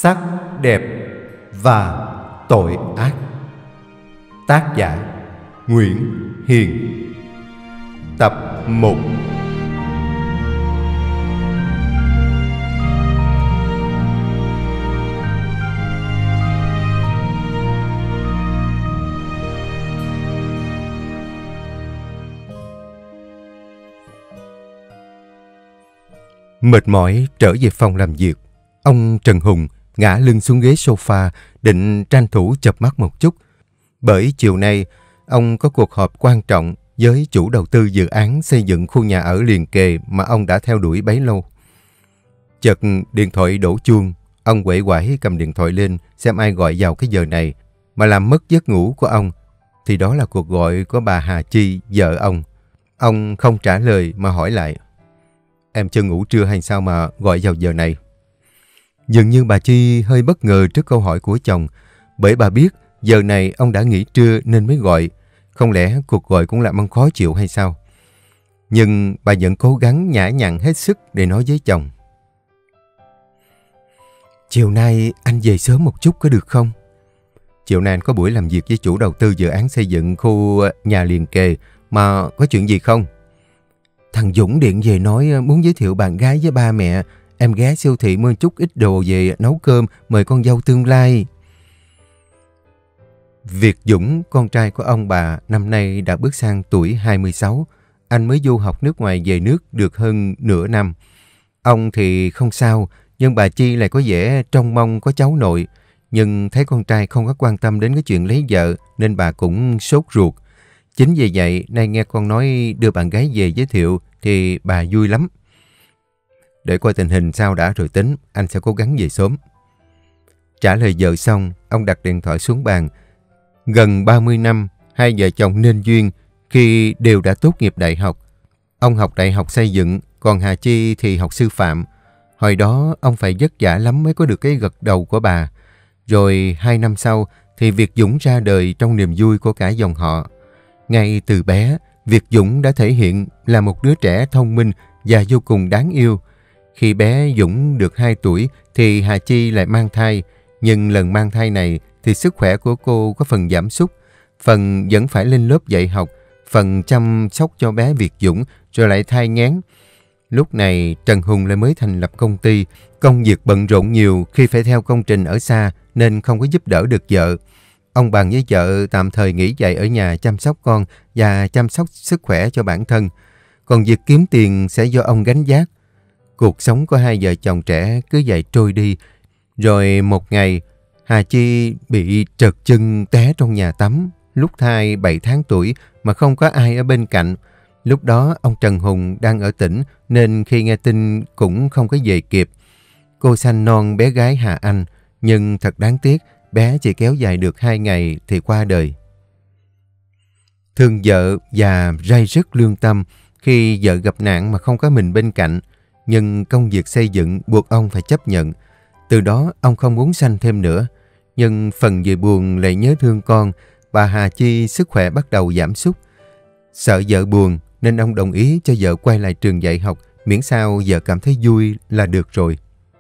Sắc đẹp và tội ác. Tác giả Nguyễn Hiền. Tập 1. Mệt mỏi trở về phòng làm việc, ông Trần Hùng ngã lưng xuống ghế sofa định tranh thủ chợp mắt một chút. Bởi chiều nay, ông có cuộc họp quan trọng với chủ đầu tư dự án xây dựng khu nhà ở liền kề mà ông đã theo đuổi bấy lâu. Chợt điện thoại đổ chuông, ông uể oải cầm điện thoại lên xem ai gọi vào cái giờ này mà làm mất giấc ngủ của ông. Thì đó là cuộc gọi của bà Hà Chi, vợ ông. Ông không trả lời mà hỏi lại: "Em chưa ngủ trưa hay sao mà gọi vào giờ này?" Dường như bà Chi hơi bất ngờ trước câu hỏi của chồng, bởi bà biết giờ này ông đã nghỉ trưa nên mới gọi. Không lẽ cuộc gọi cũng làm ông khó chịu hay sao? Nhưng bà vẫn cố gắng nhã nhặn hết sức để nói với chồng: "Chiều nay anh về sớm một chút có được không? Chiều nay anh có buổi làm việc với chủ đầu tư dự án xây dựng khu nhà liền kề, mà có chuyện gì không?" "Thằng Dũng điện về nói muốn giới thiệu bạn gái với ba mẹ. Em ghé siêu thị mua chút ít đồ về nấu cơm mời con dâu tương lai." Việt Dũng, con trai của ông bà, năm nay đã bước sang tuổi 26. Anh mới du học nước ngoài về nước được hơn nửa năm. Ông thì không sao, nhưng bà Chi lại có vẻ trông mong có cháu nội. Nhưng thấy con trai không có quan tâm đến cái chuyện lấy vợ nên bà cũng sốt ruột. Chính vì vậy, nay nghe con nói đưa bạn gái về giới thiệu thì bà vui lắm. "Để coi tình hình sao đã rồi tính, anh sẽ cố gắng về sớm." Trả lời vợ xong, ông đặt điện thoại xuống bàn. Gần 30 năm, hai vợ chồng nên duyên khi đều đã tốt nghiệp đại học. Ông học đại học xây dựng, còn Hà Chi thì học sư phạm. Hồi đó ông phải vất vả lắm mới có được cái gật đầu của bà. Rồi 2 năm sau thì Việt Dũng ra đời trong niềm vui của cả dòng họ. Ngay từ bé, Việt Dũng đã thể hiện là một đứa trẻ thông minh và vô cùng đáng yêu. Khi bé Dũng được 2 tuổi thì Hà Chi lại mang thai. Nhưng lần mang thai này thì sức khỏe của cô có phần giảm sút. Phần vẫn phải lên lớp dạy học, phần chăm sóc cho bé Việt Dũng, rồi lại thai nghén. Lúc này Trần Hùng lại mới thành lập công ty. Công việc bận rộn nhiều khi phải theo công trình ở xa nên không có giúp đỡ được vợ. Ông bàn với vợ tạm thời nghỉ dạy ở nhà chăm sóc con và chăm sóc sức khỏe cho bản thân. Còn việc kiếm tiền sẽ do ông gánh vác. Cuộc sống của hai vợ chồng trẻ cứ vậy trôi đi. Rồi một ngày, Hà Chi bị trật chân té trong nhà tắm. Lúc thai 7 tháng tuổi mà không có ai ở bên cạnh. Lúc đó ông Trần Hùng đang ở tỉnh nên khi nghe tin cũng không có về kịp. Cô sanh non bé gái Hà Anh, nhưng thật đáng tiếc, bé chỉ kéo dài được 2 ngày thì qua đời. Thương vợ và ray rứt lương tâm khi vợ gặp nạn mà không có mình bên cạnh. Nhưng công việc xây dựng buộc ông phải chấp nhận. Từ đó ông không muốn sanh thêm nữa. Nhưng phần về buồn lại nhớ thương con, bà Hà Chi sức khỏe bắt đầu giảm sút. Sợ vợ buồn nên ông đồng ý cho vợ quay lại trường dạy học, miễn sao vợ cảm thấy vui là được rồi.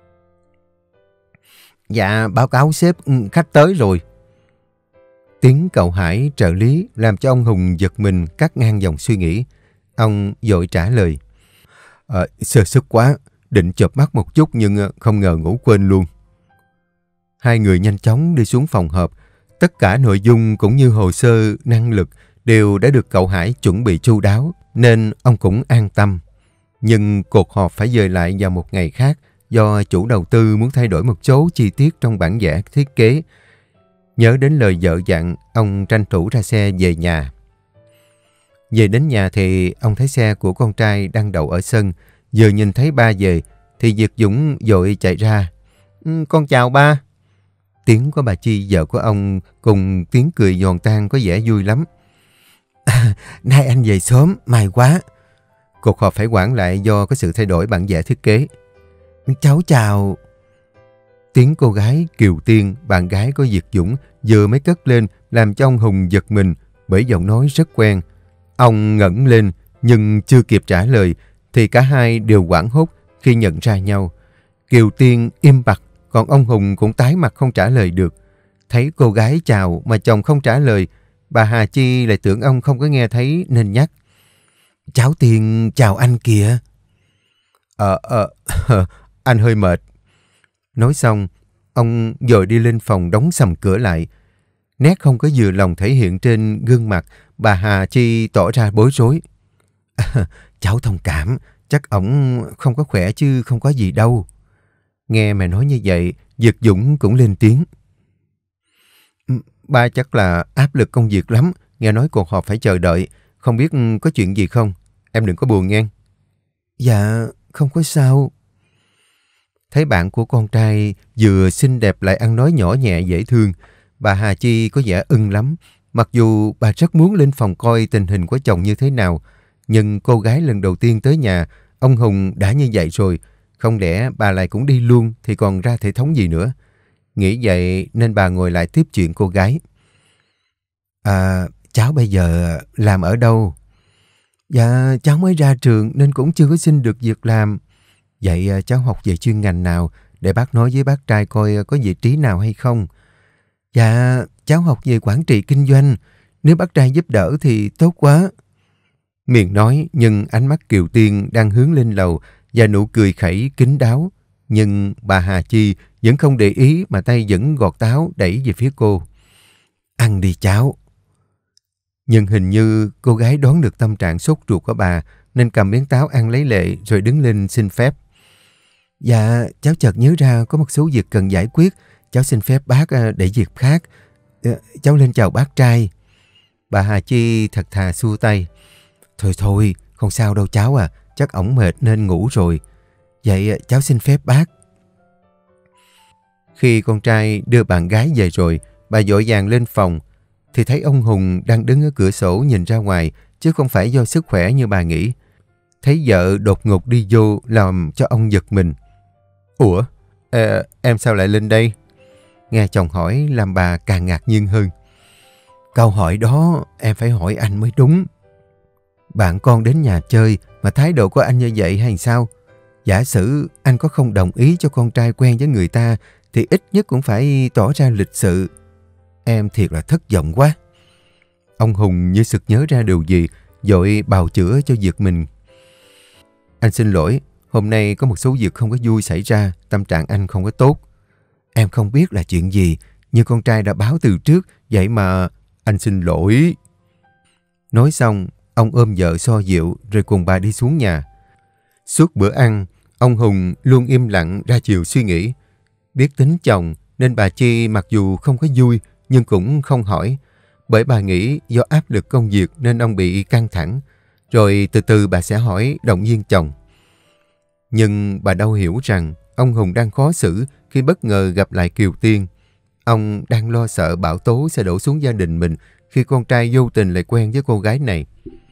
"Dạ, báo cáo sếp, khách tới rồi." Tiếng cậu Hải trợ lý làm cho ông Hùng giật mình cắt ngang dòng suy nghĩ. Ông vội trả lời: "Sơ suất quá, định chợp mắt một chút nhưng không ngờ ngủ quên luôn." Hai người nhanh chóng đi xuống phòng họp. Tất cả nội dung cũng như hồ sơ, năng lực đều đã được cậu Hải chuẩn bị chu đáo nên ông cũng an tâm. Nhưng cuộc họp phải dời lại vào một ngày khác do chủ đầu tư muốn thay đổi một số chi tiết trong bản vẽ thiết kế. Nhớ đến lời vợ dặn, ông tranh thủ ra xe về nhà. Về đến nhà thì ông thấy xe của con trai đang đậu ở sân. Vừa nhìn thấy ba về thì Việt Dũng vội chạy ra. "Con chào ba." Tiếng của bà Chi, vợ của ông, cùng tiếng cười giòn tan có vẻ vui lắm. "Nay anh về sớm, may quá." Cuộc họp phải hoãn lại do có sự thay đổi bản vẽ thiết kế. "Cháu chào." Tiếng cô gái Kiều Tiên, bạn gái của Việt Dũng, vừa mới cất lên làm cho ông Hùng giật mình bởi giọng nói rất quen. Ông ngẩng lên nhưng chưa kịp trả lời thì cả hai đều hoảng hốt khi nhận ra nhau. Kiều Tiên im bặt Còn ông Hùng cũng tái mặt không trả lời được. Thấy cô gái chào mà chồng không trả lời, bà Hà Chi lại tưởng ông không có nghe thấy nên nhắc. Cháu Tiên chào anh kìa. Anh hơi mệt. Nói xong, ông dội đi lên phòng đóng sầm cửa lại. Nét không có vừa lòng thể hiện trên gương mặt, bà Hà Chi tỏ ra bối rối. Cháu thông cảm, chắc ổng không có khỏe chứ không có gì đâu. Nghe mẹ nói như vậy, Việt Dũng cũng lên tiếng. Ba chắc là áp lực công việc lắm, nghe nói cuộc họp phải chờ đợi, không biết có chuyện gì không? Em đừng có buồn nghe. Dạ, không có sao. Thấy bạn của con trai vừa xinh đẹp lại ăn nói nhỏ nhẹ dễ thương, bà Hà Chi có vẻ ưng lắm. Mặc dù bà rất muốn lên phòng coi tình hình của chồng như thế nào, nhưng cô gái lần đầu tiên tới nhà, ông Hùng đã như vậy rồi. Không lẽ bà lại cũng đi luôn thì còn ra thể thống gì nữa. Nghĩ vậy nên bà ngồi lại tiếp chuyện cô gái. Cháu bây giờ làm ở đâu? Dạ, cháu mới ra trường nên cũng chưa có xin được việc làm. Vậy cháu học về chuyên ngành nào để bác nói với bác trai coi có vị trí nào hay không? Dạ, cháu học về quản trị kinh doanh. Nếu bác trai giúp đỡ thì tốt quá. Miệng nói nhưng ánh mắt Kiều Tiên đang hướng lên lầu và nụ cười khẩy kín đáo. Nhưng bà Hà Chi vẫn không để ý mà tay vẫn gọt táo đẩy về phía cô. Ăn đi cháu. Nhưng hình như cô gái đoán được tâm trạng sốt ruột của bà nên cầm miếng táo ăn lấy lệ rồi đứng lên xin phép. Dạ, cháu chợt nhớ ra có một số việc cần giải quyết. Cháu xin phép bác để việc khác. Cháu lên chào bác trai. Bà Hà Chi thật thà xua tay. Thôi, không sao đâu cháu à. Chắc ổng mệt nên ngủ rồi. Vậy cháu xin phép bác. Khi con trai đưa bạn gái về rồi, bà vội vàng lên phòng thì thấy ông Hùng đang đứng ở cửa sổ nhìn ra ngoài, chứ không phải do sức khỏe như bà nghĩ. Thấy vợ đột ngột đi vô làm cho ông giật mình. Ủa, em sao lại lên đây? Nghe chồng hỏi làm bà càng ngạc nhiên hơn. Câu hỏi đó em phải hỏi anh mới đúng. Bạn con đến nhà chơi mà thái độ của anh như vậy hay sao? Giả sử anh có không đồng ý cho con trai quen với người ta thì ít nhất cũng phải tỏ ra lịch sự. Em thiệt là thất vọng quá. Ông Hùng như sực nhớ ra điều gì, vội bào chữa cho việc mình. Anh xin lỗi, hôm nay có một số việc không có vui xảy ra, tâm trạng anh không có tốt. Em không biết là chuyện gì, nhưng con trai đã báo từ trước, vậy mà anh xin lỗi. Nói xong, ông ôm vợ so dịu rồi cùng bà đi xuống nhà. Suốt bữa ăn, ông Hùng luôn im lặng ra chiều suy nghĩ. Biết tính chồng nên bà Chi mặc dù không có vui nhưng cũng không hỏi. Bởi bà nghĩ do áp lực công việc nên ông bị căng thẳng. Rồi từ từ bà sẽ hỏi động viên chồng. Nhưng bà đâu hiểu rằng ông Hùng đang khó xử khi bất ngờ gặp lại Kiều Tiên. Ông đang lo sợ bão tố sẽ đổ xuống gia đình mình khi con trai vô tình lại quen với cô gái này.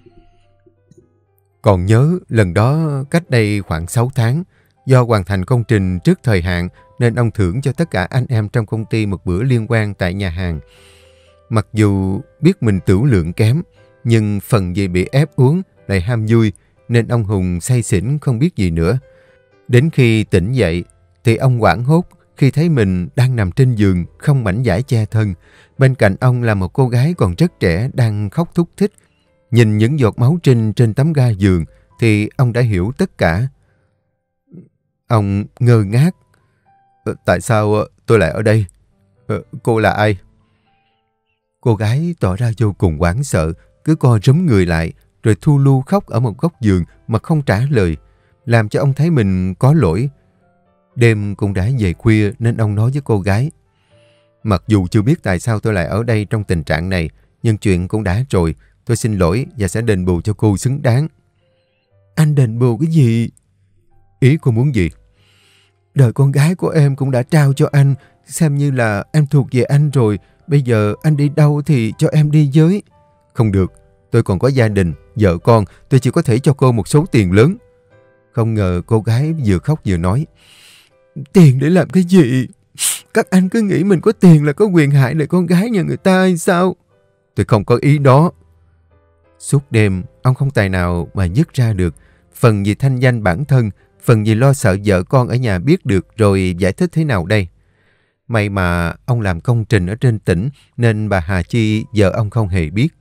Còn nhớ lần đó cách đây khoảng 6 tháng, do hoàn thành công trình trước thời hạn nên ông thưởng cho tất cả anh em trong công ty một bữa liên hoan tại nhà hàng. Mặc dù biết mình tửu lượng kém, nhưng phần vì bị ép uống lại ham vui nên ông Hùng say xỉn không biết gì nữa. Đến khi tỉnh dậy thì ông hoảng hốt khi thấy mình đang nằm trên giường không mảnh vải che thân. Bên cạnh ông là một cô gái còn rất trẻ đang khóc thút thít. Nhìn những giọt máu trinh trên tấm ga giường thì ông đã hiểu tất cả. Ông ngơ ngác. Tại sao tôi lại ở đây? Cô là ai? Cô gái tỏ ra vô cùng hoảng sợ, cứ co rúm người lại rồi thu lu khóc ở một góc giường mà không trả lời, làm cho ông thấy mình có lỗi. Đêm cũng đã về khuya nên ông nói với cô gái. Mặc dù chưa biết tại sao tôi lại ở đây trong tình trạng này, nhưng chuyện cũng đã rồi. Tôi xin lỗi và sẽ đền bù cho cô xứng đáng. Anh đền bù cái gì? Ý cô muốn gì? Đời con gái của em cũng đã trao cho anh, xem như là em thuộc về anh rồi. Bây giờ anh đi đâu thì cho em đi với. Không được, tôi còn có gia đình, vợ con, tôi chỉ có thể cho cô một số tiền lớn. Không ngờ cô gái vừa khóc vừa nói. Tiền để làm cái gì? Các anh cứ nghĩ mình có tiền là có quyền hại lại con gái nhà người ta hay sao? Tôi không có ý đó. Suốt đêm, ông không tài nào mà dứt ra được. Phần vì thanh danh bản thân, Phần gì lo sợ vợ con ở nhà biết được rồi giải thích thế nào đây? May mà ông làm công trình ở trên tỉnh nên bà Hà Chi, vợ ông không hề biết.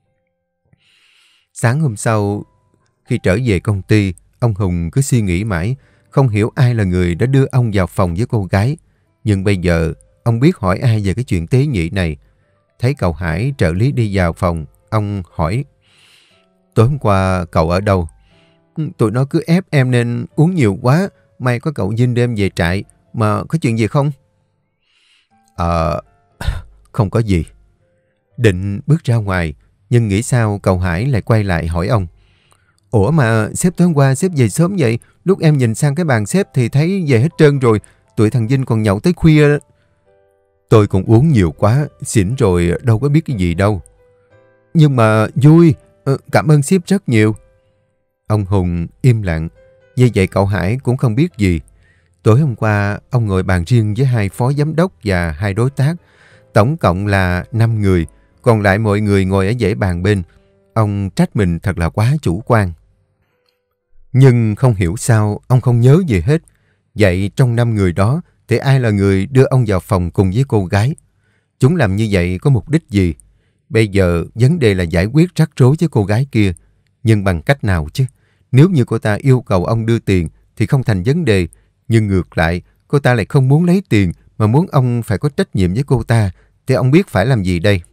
Sáng hôm sau, khi trở về công ty, ông Hùng cứ suy nghĩ mãi, không hiểu ai là người đã đưa ông vào phòng với cô gái. Nhưng bây giờ, ông biết hỏi ai về cái chuyện tế nhị này. Thấy cậu Hải, trợ lý đi vào phòng, ông hỏi: tối hôm qua cậu ở đâu? Tụi nó cứ ép em nên uống nhiều quá, may có cậu Vinh đem về trại, mà có chuyện gì không? Không có gì. Định bước ra ngoài, nhưng nghĩ sao cậu Hải lại quay lại hỏi ông: ủa mà sếp tối hôm qua sếp về sớm vậy, lúc em nhìn sang cái bàn sếp thì thấy về hết trơn rồi, tụi thằng Vinh còn nhậu tới khuya. Tôi cũng uống nhiều quá, xỉn rồi đâu có biết cái gì đâu. Nhưng mà vui, cảm ơn sếp rất nhiều. Ông Hùng im lặng, như vậy cậu Hải cũng không biết gì. Tối hôm qua, ông ngồi bàn riêng với 2 phó giám đốc và 2 đối tác. Tổng cộng là 5 người, còn lại mọi người ngồi ở dãy bàn bên. Ông trách mình thật là quá chủ quan. Nhưng không hiểu sao, ông không nhớ gì hết. Vậy trong 5 người đó, thì ai là người đưa ông vào phòng cùng với cô gái? Chúng làm như vậy có mục đích gì? Bây giờ, vấn đề là giải quyết rắc rối với cô gái kia. Nhưng bằng cách nào chứ? Nếu như cô ta yêu cầu ông đưa tiền, thì không thành vấn đề. Nhưng ngược lại, cô ta lại không muốn lấy tiền, mà muốn ông phải có trách nhiệm với cô ta, thì ông biết phải làm gì đây?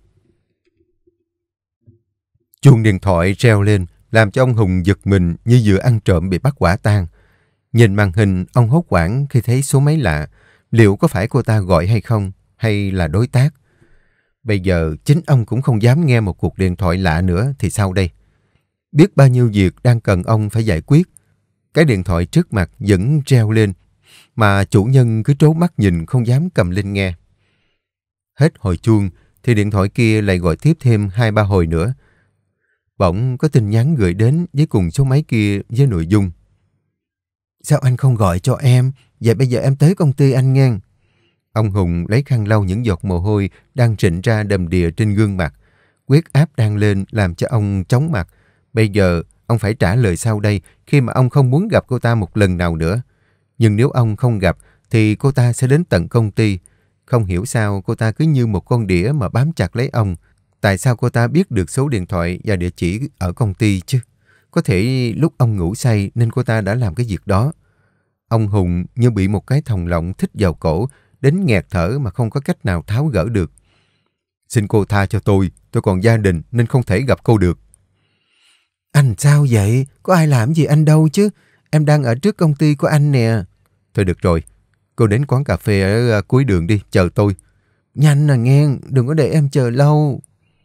Chuông điện thoại reo lên, làm cho ông Hùng giật mình như vừa ăn trộm bị bắt quả tang. Nhìn màn hình, ông hốt hoảng khi thấy số máy lạ. Liệu có phải cô ta gọi hay không, hay là đối tác? Bây giờ, chính ông cũng không dám nghe một cuộc điện thoại lạ nữa thì sao đây? Biết bao nhiêu việc đang cần ông phải giải quyết. Cái điện thoại trước mặt vẫn reo lên, mà chủ nhân cứ trố mắt nhìn không dám cầm lên nghe. Hết hồi chuông, thì điện thoại kia lại gọi tiếp thêm 2-3 hồi nữa. Bỗng có tin nhắn gửi đến với cùng số máy kia với nội dung: sao anh không gọi cho em? Vậy bây giờ em tới công ty anh nghe. Ông Hùng lấy khăn lau những giọt mồ hôi đang rịn ra đầm đìa trên gương mặt. Huyết áp đang lên làm cho ông chóng mặt. Bây giờ ông phải trả lời sau đây khi mà ông không muốn gặp cô ta một lần nào nữa. Nhưng nếu ông không gặp thì cô ta sẽ đến tận công ty. Không hiểu sao cô ta cứ như một con đĩa mà bám chặt lấy ông. Tại sao cô ta biết được số điện thoại và địa chỉ ở công ty chứ? Có thể lúc ông ngủ say nên cô ta đã làm cái việc đó. Ông Hùng như bị một cái thòng lọng thích vào cổ, đến nghẹt thở mà không có cách nào tháo gỡ được. Xin cô tha cho tôi còn gia đình nên không thể gặp cô được. Anh sao vậy? Có ai làm gì anh đâu chứ? Em đang ở trước công ty của anh nè. Thôi được rồi, cô đến quán cà phê ở cuối đường đi, chờ tôi. Nhanh nè nghe, đừng có để em chờ lâu.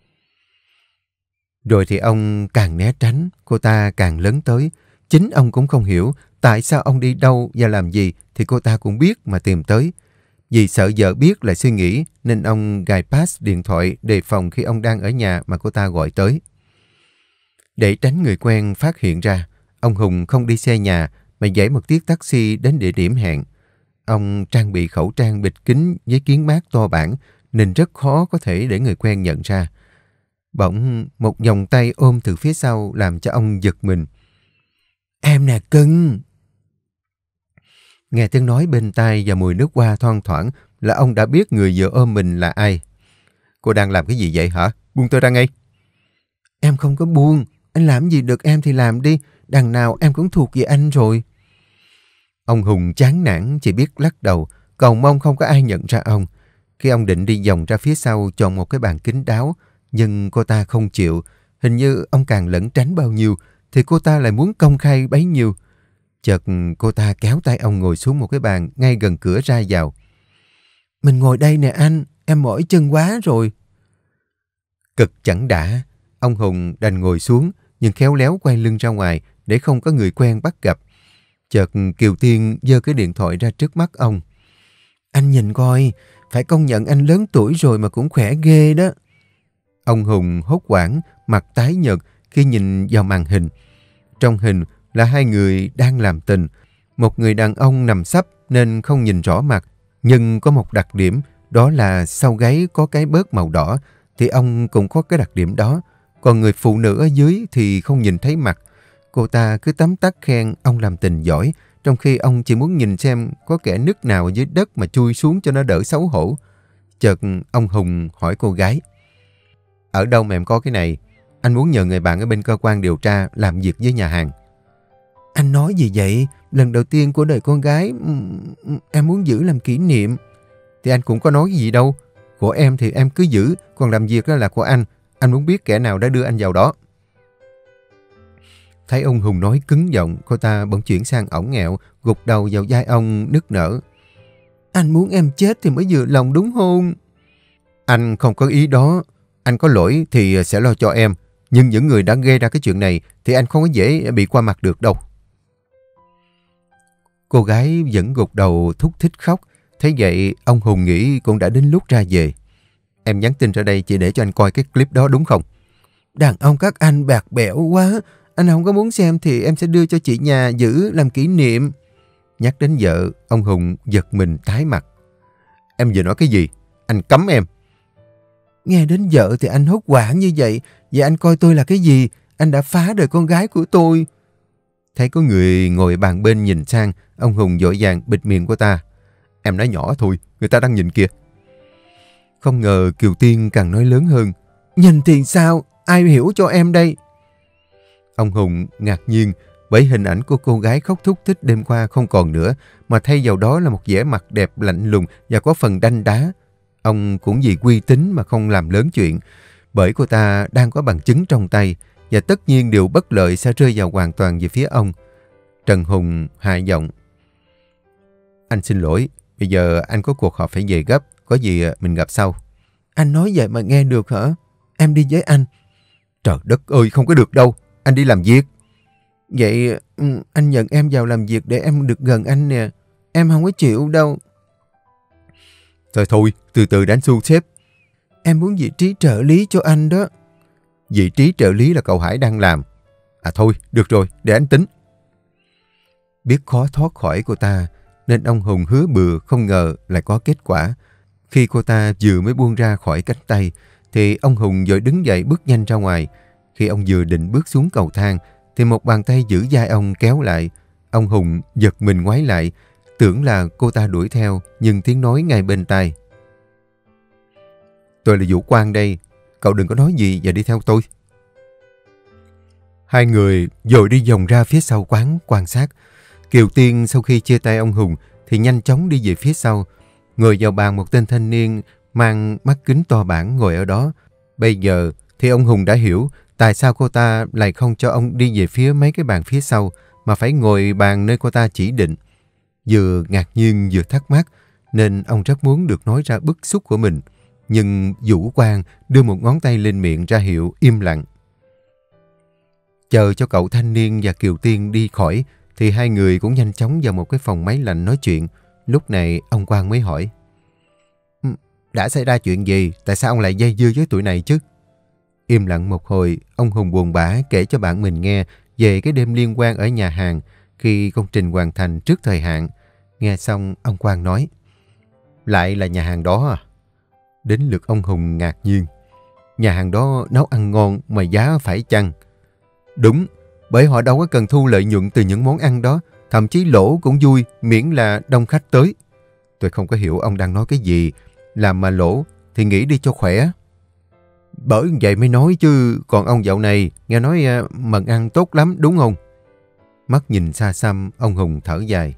Rồi thì ông càng né tránh, cô ta càng lớn tới. Chính ông cũng không hiểu tại sao ông đi đâu và làm gì thì cô ta cũng biết mà tìm tới. Vì sợ vợ biết lại suy nghĩ nên ông gài pass điện thoại đề phòng khi ông đang ở nhà mà cô ta gọi tới. Để tránh người quen phát hiện ra, ông Hùng không đi xe nhà mà dãy một chiếc taxi đến địa điểm hẹn. Ông trang bị khẩu trang bịt kín với kiến mát to bản nên rất khó có thể để người quen nhận ra. Bỗng một vòng tay ôm từ phía sau làm cho ông giật mình. Em nè cưng. Nghe tiếng nói bên tai và mùi nước hoa thoang thoảng là ông đã biết người vừa ôm mình là ai. Cô đang làm cái gì vậy hả? Buông tôi ra ngay. Em không có buông. Anh làm gì được em thì làm đi. Đằng nào em cũng thuộc về anh rồi. Ông Hùng chán nản chỉ biết lắc đầu, cầu mong không có ai nhận ra ông. Khi ông định đi vòng ra phía sau chọn một cái bàn kín đáo, nhưng cô ta không chịu. Hình như ông càng lẩn tránh bao nhiêu thì cô ta lại muốn công khai bấy nhiêu. Chợt cô ta kéo tay ông ngồi xuống một cái bàn ngay gần cửa ra vào. Mình ngồi đây nè anh, em mỏi chân quá rồi. Cực chẳng đã, ông Hùng đành ngồi xuống nhưng khéo léo quay lưng ra ngoài để không có người quen bắt gặp. Chợt Kiều Tiên giơ cái điện thoại ra trước mắt ông. Anh nhìn coi, phải công nhận anh lớn tuổi rồi mà cũng khỏe ghê đó. Ông Hùng hốt hoảng, mặt tái nhợt khi nhìn vào màn hình. Trong hình là 2 người đang làm tình. Một người đàn ông nằm sấp nên không nhìn rõ mặt, nhưng có một đặc điểm, đó là sau gáy có cái bớt màu đỏ, thì ông cũng có cái đặc điểm đó. Còn người phụ nữ ở dưới thì không nhìn thấy mặt. Cô ta cứ tấm tắc khen ông làm tình giỏi, trong khi ông chỉ muốn nhìn xem có kẻ nứt nào dưới đất mà chui xuống cho nó đỡ xấu hổ. Chợt ông Hùng hỏi cô gái: "Ở đâu mà em có cái này? Anh muốn nhờ người bạn ở bên cơ quan điều tra làm việc với nhà hàng." "Anh nói gì vậy? Lần đầu tiên của đời con gái, em muốn giữ làm kỷ niệm." "Thì anh cũng có nói gì đâu. Của em thì em cứ giữ, còn làm việc đó là của anh. Anh muốn biết kẻ nào đã đưa anh vào đó." Thấy ông Hùng nói cứng giọng, cô ta bỗng chuyển sang ổng nghẹo, gục đầu vào vai ông nức nở: "Anh muốn em chết thì mới vừa lòng đúng không?" "Anh không có ý đó. Anh có lỗi thì sẽ lo cho em. Nhưng những người đã gây ra cái chuyện này thì anh không có dễ bị qua mặt được đâu." Cô gái vẫn gục đầu thúc thích khóc. Thế vậy ông Hùng nghĩ cũng đã đến lúc ra về. "Em nhắn tin ra đây chỉ để cho anh coi cái clip đó đúng không?" "Đàn ông các anh bạc bẽo quá. Anh không có muốn xem thì em sẽ đưa cho chị nhà giữ làm kỷ niệm." Nhắc đến vợ, ông Hùng giật mình tái mặt. "Em vừa nói cái gì? Anh cấm em." "Nghe đến vợ thì anh hốt hoảng như vậy. Vậy anh coi tôi là cái gì? Anh đã phá đời con gái của tôi." Thấy có người ngồi bàn bên nhìn sang, ông Hùng vội vàng bịt miệng cô ta. "Em nói nhỏ thôi, người ta đang nhìn kìa." Không ngờ Kiều Tiên càng nói lớn hơn. "Nhìn thì sao? Ai hiểu cho em đây?" Ông Hùng ngạc nhiên bởi hình ảnh của cô gái khóc thút thít đêm qua không còn nữa, mà thay vào đó là một vẻ mặt đẹp lạnh lùng và có phần đanh đá. Ông cũng vì uy tín mà không làm lớn chuyện, bởi cô ta đang có bằng chứng trong tay, và tất nhiên điều bất lợi sẽ rơi vào hoàn toàn về phía ông. Trần Hùng hạ giọng: "Anh xin lỗi, bây giờ anh có cuộc họp phải về gấp, có gì mình gặp sau." "Anh nói vậy mà nghe được hả? Em đi với anh." "Trời đất ơi, không có được đâu, anh đi làm việc." "Vậy anh nhận em vào làm việc để em được gần anh nè. Em không có chịu đâu." "Thôi thôi, từ từ để anh thu xếp." "Em muốn vị trí trợ lý cho anh đó." "Vị trí trợ lý là cậu Hải đang làm." "À thôi, được rồi, để anh tính." Biết khó thoát khỏi cô ta, nên ông Hùng hứa bừa không ngờ lại có kết quả. Khi cô ta vừa mới buông ra khỏi cánh tay, thì ông Hùng vội đứng dậy bước nhanh ra ngoài. Khi ông vừa định bước xuống cầu thang, thì một bàn tay giữ vai ông kéo lại. Ông Hùng giật mình ngoái lại, tưởng là cô ta đuổi theo, nhưng tiếng nói ngay bên tai: "Tôi là Vũ Quang đây, cậu đừng có nói gì và đi theo tôi." Hai người vội đi vòng ra phía sau quán quan sát. Kiều Tiên sau khi chia tay ông Hùng thì nhanh chóng đi về phía sau. Ngồi vào bàn một tên thanh niên mang mắt kính to bản ngồi ở đó. Bây giờ thì ông Hùng đã hiểu tại sao cô ta lại không cho ông đi về phía mấy cái bàn phía sau, mà phải ngồi bàn nơi cô ta chỉ định. Vừa ngạc nhiên vừa thắc mắc, nên ông rất muốn được nói ra bức xúc của mình. Nhưng Vũ Quang đưa một ngón tay lên miệng ra hiệu im lặng. Chờ cho cậu thanh niên và Kiều Tiên đi khỏi, thì hai người cũng nhanh chóng vào một cái phòng máy lạnh nói chuyện. Lúc này ông Quang mới hỏi: "Đã xảy ra chuyện gì? Tại sao ông lại dây dưa với tụi này chứ?" Im lặng một hồi, ông Hùng buồn bã kể cho bạn mình nghe về cái đêm liên quan ở nhà hàng khi công trình hoàn thành trước thời hạn. Nghe xong, ông Quang nói: "Lại là nhà hàng đó à?" Đến lượt ông Hùng ngạc nhiên. Nhà hàng đó nấu ăn ngon mà giá phải chăng? Đúng, bởi họ đâu có cần thu lợi nhuận từ những món ăn đó, thậm chí lỗ cũng vui miễn là đông khách tới. Tôi không có hiểu ông đang nói cái gì, làm mà lỗ thì nghĩ đi cho khỏe. Bởi vậy mới nói chứ, còn ông dạo này nghe nói mần ăn tốt lắm đúng không? Mắt nhìn xa xăm, ông Hùng thở dài.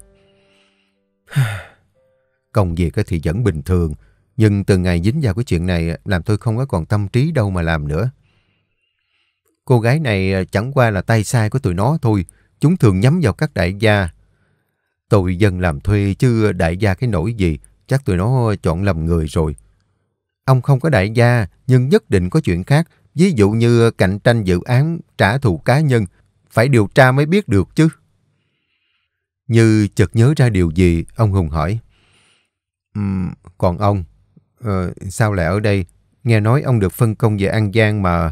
Công việc thì vẫn bình thường, nhưng từ ngày dính vào cái chuyện này làm tôi không có còn tâm trí đâu mà làm nữa. Cô gái này chẳng qua là tay sai của tụi nó thôi, chúng thường nhắm vào các đại gia. Tôi dân làm thuê chứ đại gia cái nỗi gì, chắc tụi nó chọn lầm người rồi. Ông không có đại gia, nhưng nhất định có chuyện khác, ví dụ như cạnh tranh dự án, trả thù cá nhân, phải điều tra mới biết được chứ. Như chợt nhớ ra điều gì, ông Hùng hỏi: Còn ông, sao lại ở đây? Nghe nói ông được phân công về An Giang mà.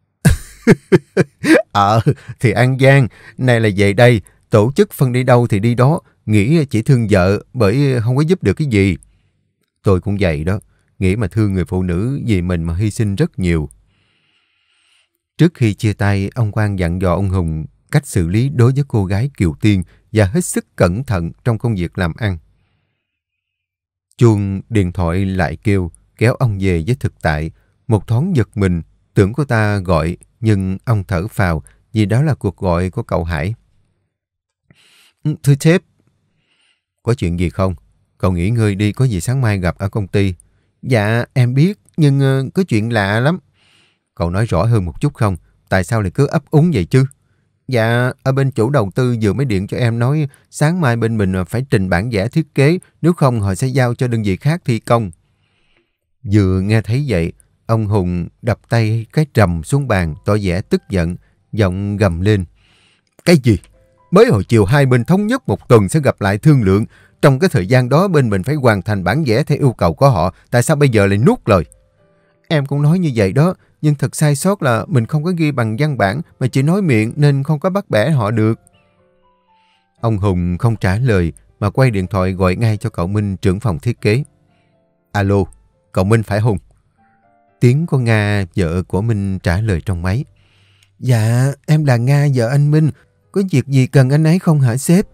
Thì An Giang, này là về đây, tổ chức phân đi đâu thì đi đó, nghĩ chỉ thương vợ bởi không có giúp được cái gì. Tôi cũng vậy đó, nghĩ mà thương người phụ nữ vì mình mà hy sinh rất nhiều. Trước khi chia tay, ông Quang dặn dò ông Hùng cách xử lý đối với cô gái Kiều Tiên và hết sức cẩn thận trong công việc làm ăn. Chuông điện thoại lại kêu, kéo ông về với thực tại. Một thoáng giật mình, tưởng cô ta gọi, nhưng ông thở phào vì đó là cuộc gọi của cậu Hải. Thưa sếp. Có chuyện gì không? Cậu nghỉ ngơi đi, có gì sáng mai gặp ở công ty. Dạ, em biết, nhưng có chuyện lạ lắm. Cậu nói rõ hơn một chút không? Tại sao lại cứ ấp úng vậy chứ? Dạ, ở bên chủ đầu tư vừa mới điện cho em nói sáng mai bên mình phải trình bản vẽ thiết kế, nếu không họ sẽ giao cho đơn vị khác thi công. Vừa nghe thấy vậy, ông Hùng đập tay cái trầm xuống bàn, tỏ vẻ tức giận, giọng gầm lên. Cái gì? Mới hồi chiều hai bên thống nhất một tuần sẽ gặp lại thương lượng. Trong cái thời gian đó bên mình phải hoàn thành bản vẽ theo yêu cầu của họ. Tại sao bây giờ lại nuốt lời? Em cũng nói như vậy đó, nhưng thật sai sót là mình không có ghi bằng văn bản mà chỉ nói miệng nên không có bắt bẻ họ được. Ông Hùng không trả lời mà quay điện thoại gọi ngay cho cậu Minh, trưởng phòng thiết kế. Alo, cậu Minh phải Hùng? Tiếng của Nga, vợ của Minh trả lời trong máy. Dạ, em là Nga, vợ anh Minh. Có việc gì cần anh ấy không hả sếp?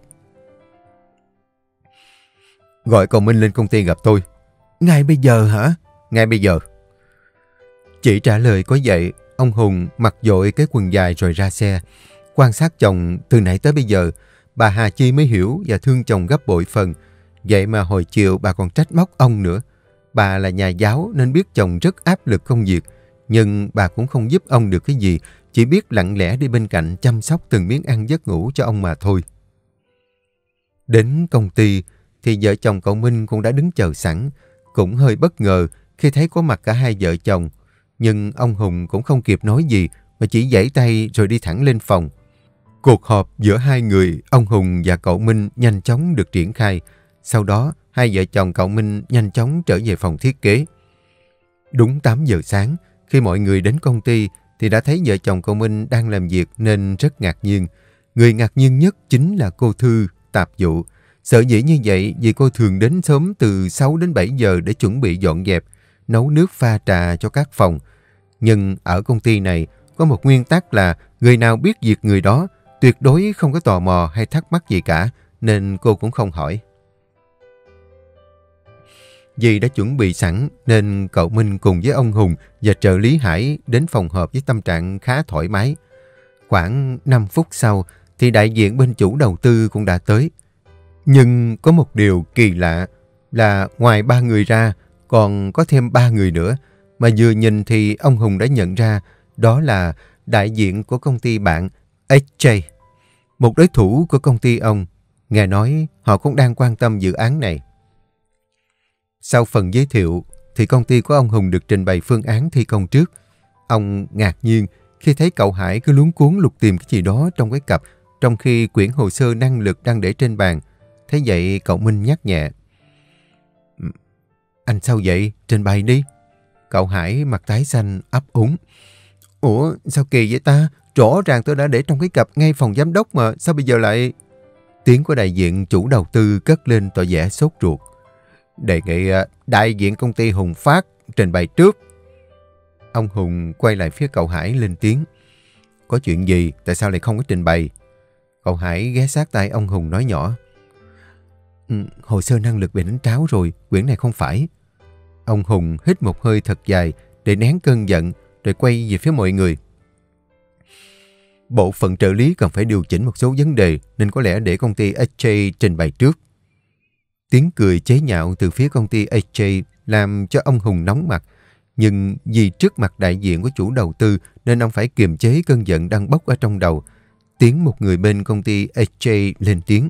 Gọi cậu Minh lên công ty gặp tôi. Ngay bây giờ hả? Ngay bây giờ. Chỉ trả lời có vậy, ông Hùng mặc vội cái quần dài rồi ra xe. Quan sát chồng từ nãy tới bây giờ, bà Hà Chi mới hiểu và thương chồng gấp bội phần. Vậy mà hồi chiều bà còn trách móc ông nữa. Bà là nhà giáo nên biết chồng rất áp lực công việc, nhưng bà cũng không giúp ông được cái gì, chỉ biết lặng lẽ đi bên cạnh chăm sóc từng miếng ăn giấc ngủ cho ông mà thôi. Đến công ty thì vợ chồng cậu Minh cũng đã đứng chờ sẵn, cũng hơi bất ngờ khi thấy có mặt cả hai vợ chồng. Nhưng ông Hùng cũng không kịp nói gì mà chỉ giãy tay rồi đi thẳng lên phòng. Cuộc họp giữa hai người, ông Hùng và cậu Minh nhanh chóng được triển khai. Sau đó, hai vợ chồng cậu Minh nhanh chóng trở về phòng thiết kế. Đúng 8 giờ sáng, khi mọi người đến công ty thì đã thấy vợ chồng cậu Minh đang làm việc nên rất ngạc nhiên. Người ngạc nhiên nhất chính là cô Thư, tạp vụ. Sở dĩ như vậy vì cô thường đến sớm từ 6 đến 7 giờ để chuẩn bị dọn dẹp, nấu nước pha trà cho các phòng. Nhưng ở công ty này có một nguyên tắc là người nào biết việc người đó, tuyệt đối không có tò mò hay thắc mắc gì cả, nên cô cũng không hỏi. Vì đã chuẩn bị sẵn nên cậu Minh cùng với ông Hùng và trợ lý Hải đến phòng họp với tâm trạng khá thoải mái. Khoảng 5 phút sau thì đại diện bên chủ đầu tư cũng đã tới. Nhưng có một điều kỳ lạ là ngoài 3 người ra còn có thêm 3 người nữa, mà vừa nhìn thì ông Hùng đã nhận ra đó là đại diện của công ty bạn HJ, một đối thủ của công ty ông. Nghe nói họ cũng đang quan tâm dự án này. Sau phần giới thiệu thì công ty của ông Hùng được trình bày phương án thi công trước. Ông ngạc nhiên khi thấy cậu Hải cứ luống cuống lục tìm cái gì đó trong cái cặp, trong khi quyển hồ sơ năng lực đang để trên bàn. Thế vậy cậu Minh nhắc nhẹ. Anh sao vậy? Trình bày đi. Cậu Hải mặt tái xanh ấp úng. Ủa sao kỳ vậy ta? Rõ ràng tôi đã để trong cái cặp ngay phòng giám đốc mà, sao bây giờ lại... Tiếng của đại diện chủ đầu tư cất lên tỏ vẻ sốt ruột. Đề nghị đại diện công ty Hùng Phát trình bày trước. Ông Hùng quay lại phía cậu Hải lên tiếng. Có chuyện gì? Tại sao lại không có trình bày? Cậu Hải ghé sát tai ông Hùng nói nhỏ. Hồ sơ năng lực bị đánh tráo rồi, quyển này không phải. Ông Hùng hít một hơi thật dài để nén cơn giận, rồi quay về phía mọi người. Bộ phận trợ lý cần phải điều chỉnh một số vấn đề, nên có lẽ để công ty HJ trình bày trước. Tiếng cười chế nhạo từ phía công ty HJ làm cho ông Hùng nóng mặt. Nhưng vì trước mặt đại diện của chủ đầu tư nên ông phải kiềm chế cơn giận đang bốc ở trong đầu. Tiếng một người bên công ty HJ lên tiếng.